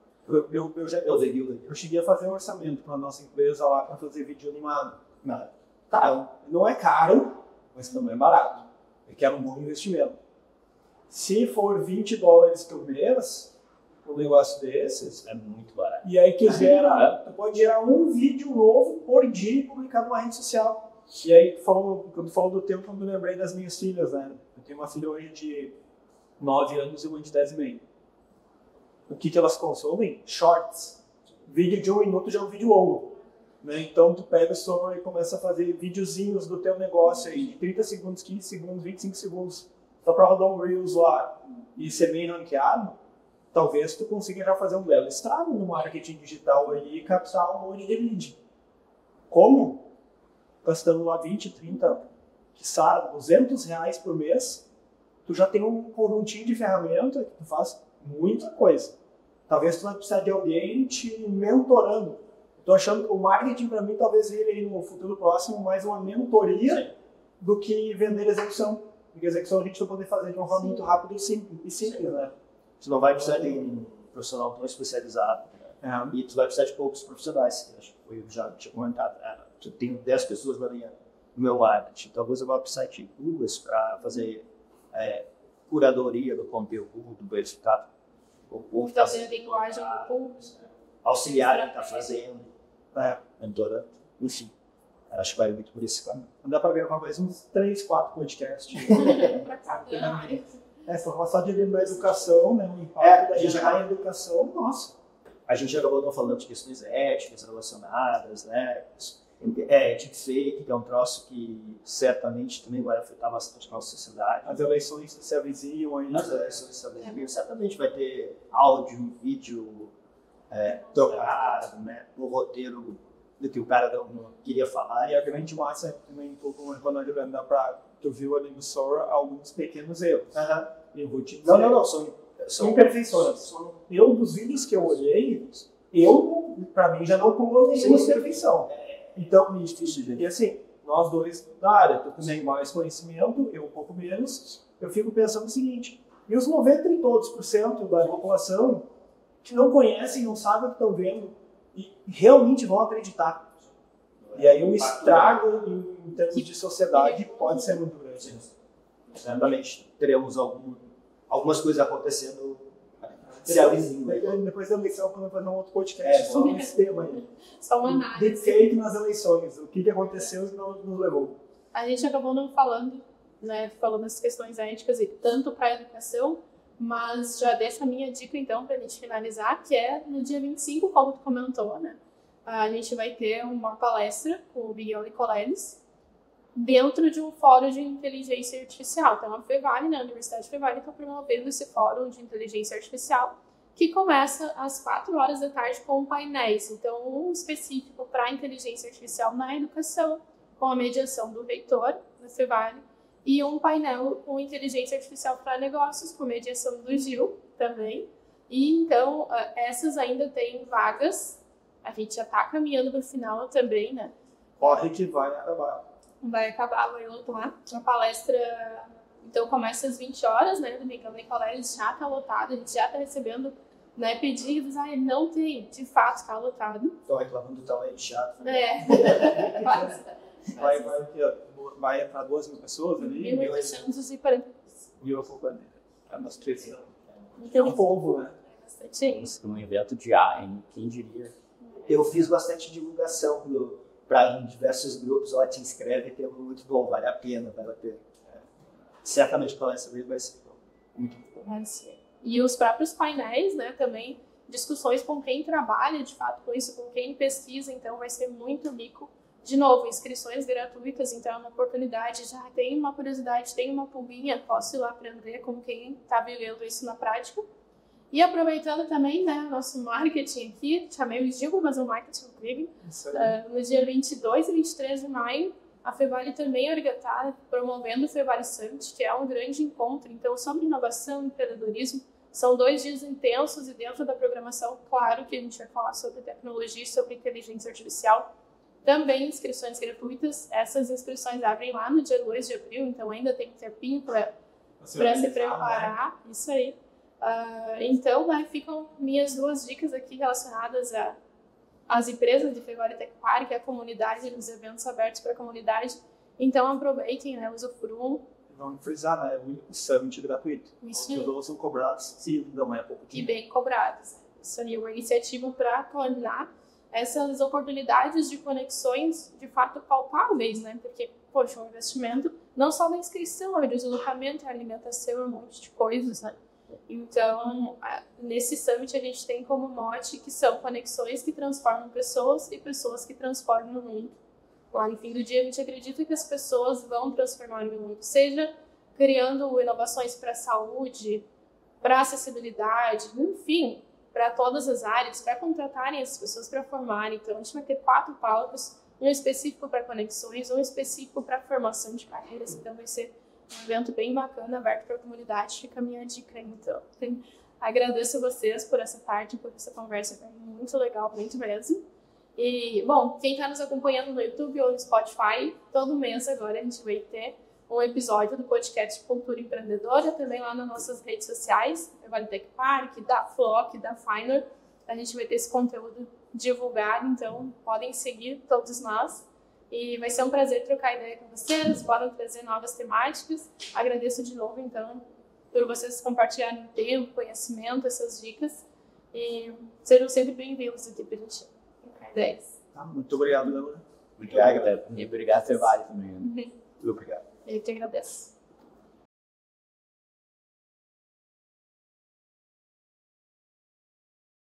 Eu cheguei a fazer um orçamento para a nossa empresa lá para fazer vídeo animado. Não é caro, mas também é barato. Eu quero um bom investimento. Se for $20 por mês, um negócio desses, é muito barato. E aí tu pode gerar um vídeo novo por dia e publicar numa rede social. E aí, quando falou do tempo, eu me lembrei das minhas filhas, né? Eu tenho uma filha hoje de 9 anos e uma de 10,5. O que elas consomem? Shorts. Vídeo de 1 minuto já é um vídeo longo. Né? Então, tu pega o Sora e começa a fazer videozinhos do teu negócio aí, de 30 segundos, 15 segundos, 25 segundos, só para rodar um Reels lá e ser bem ranqueado. Talvez tu consiga já fazer um belo estrago no marketing digital aí e captar um monte de lead. Como? Gastando lá 20, 30, quiçá R$200 por mês, tu já tem um conjuntinho de ferramenta que tu faz muita coisa. Talvez tu vai precisar de alguém te mentorando. Estou achando que o marketing para mim talvez ele aí no futuro próximo mais uma mentoria do que vender execução. Porque execução a gente vai poder fazer de uma forma muito rápida e simples, né? Você não vai precisar de um profissional tão especializado, né? E tu vai precisar de poucos profissionais, que acho que eu já tinha comentado. Eu tenho 10 pessoas no meu marketing, talvez eu vá precisar de 2 para fazer curadoria do conteúdo, do resultado. Ou fazer a linguagem do público. Auxiliar quem está fazendo, mentorando, enfim. Acho que vai muito por esse caminho. Dá para ver uma vez uns 3, 4 podcasts. Essa só de na educação, né? O impacto da gente na educação, nossa. A gente acabou não falando de questões éticas relacionadas, né? Deepfake, que é um troço que certamente também vai afetar bastante a nossa sociedade. As eleições se avizinham aí. As eleições se avizinham. Certamente vai ter áudio, vídeo trocado, né? No roteiro do que o cara não queria falar. E a grande massa também, quando a gente dá para tu viu ali no Sora alguns pequenos erros. Eu vou te dizer. Não, são imperfeições. Dos vídeos que eu olhei, para mim já não pulou nenhuma imperfeição. Então, e assim, nós dois da área, tu também mais conhecimento, eu um pouco menos, eu fico pensando o seguinte, e os 90% da população que não conhecem, não sabem o que estão vendo, e realmente vão acreditar. E aí o estrago em termos de sociedade pode ser muito grande. Certamente teremos algumas coisas acontecendo se avizinham. Depois da eleição, quando eu fazer um outro podcast só nesse tema aí. Só uma análise. Deepfake nas eleições. O que aconteceu e nos levou. A gente acabou não falando, né, falando as questões éticas e tanto para a educação, mas já deixo a minha dica então para a gente finalizar, que é no dia 25, como tu comentou, né? A gente vai ter uma palestra com o Miguel Nicoleles dentro de um fórum de inteligência artificial. Então, a Fevale, né, a Universidade Fevale, está promovendo esse fórum de inteligência artificial que começa às 4 horas da tarde com painéis. Então, um específico para inteligência artificial na educação, com a mediação do reitor da Fevale, e um painel com inteligência artificial para negócios, com mediação do Gil também. E então, essas ainda têm vagas. A gente já está caminhando para o final também, né? Corre que vai acabar. Vai acabar, vai lotar. A palestra, então, começa às 20 horas, né? Do Miguel Nicoleles já está lotado, a gente já está recebendo, né, pedidos. Não tem, de fato, está lotado. Estão reclamando do tamanho chato. Vai entrar 2.000 pessoas ali? 1.840. 1.840. É umas 3 É um povo, né? Bastante. Um evento de AM, quem diria? Eu fiz bastante divulgação para diversos grupos. Ó, te inscreve, que é muito bom, vale a pena. Certamente para essa vez vai ser muito bom. Vai ser. E os próprios painéis, né, também, discussões com quem trabalha de fato com isso, com quem pesquisa, então vai ser muito rico. De novo, inscrições gratuitas, então é uma oportunidade, já tem uma curiosidade, tem uma pulguinha, posso ir lá aprender com quem está vivendo isso na prática. E aproveitando também, né, nosso marketing aqui, chamei o Gil para fazer um marketing incrível. No dia 22 e 23 de maio, a Fevale também está promovendo o Fevale Summit, que é um grande encontro, então, sobre inovação e empreendedorismo. São 2 dias intensos e dentro da programação, claro que a gente vai falar sobre tecnologia, sobre inteligência artificial. Também inscrições gratuitas. Essas inscrições abrem lá no dia 2 de abril, então ainda tem um tempinho para se preparar. Né? Isso aí. Então, ficam minhas 2 dicas aqui relacionadas às empresas de Fevale Tech Park, a comunidade, os eventos abertos para a comunidade. Então, aproveitem, né, usufruam. Vamos frisar, né? É o único summit gratuito. Isso aí. Os outros são cobrados e não é pouco. E bem cobrados. Isso aí é uma iniciativa para tornar essas oportunidades de conexões de fato palpáveis, né? Porque, poxa, um investimento não só na inscrição, é deslocamento, é alimentação, é um monte de coisas, né? Então, nesse summit a gente tem como mote que são conexões que transformam pessoas e pessoas que transformam o mundo. Lá no fim do dia a gente acredita que as pessoas vão transformar o mundo, seja criando inovações para a saúde, para a acessibilidade, enfim, para todas as áreas, para contratarem as pessoas para formarem. Então, a gente vai ter 4 pautas, um específico para conexões, um específico para formação de carreiras. Então, vai ser um evento bem bacana, aberto para a comunidade. Fica a minha dica aí, então. Agradeço a vocês por essa tarde, por essa conversa, foi muito legal, muito mesmo. E, bom, quem está nos acompanhando no YouTube ou no Spotify, todo mês agora a gente vai ter um episódio do podcast Cultura Empreendedora, também lá nas nossas redes sociais, Fevale Tech Park, da Flock, da Finer. A gente vai ter esse conteúdo divulgado, então podem seguir todos nós. E vai ser um prazer trocar ideia com vocês, podem trazer novas temáticas. Agradeço de novo, então, por vocês compartilharem tempo, conhecimento, essas dicas. E sejam sempre bem-vindos aqui para a gente trocar ideias. Muito obrigado, Laura. Obrigado, e obrigado, Fevale, também. Muito obrigado. Eu te agradeço.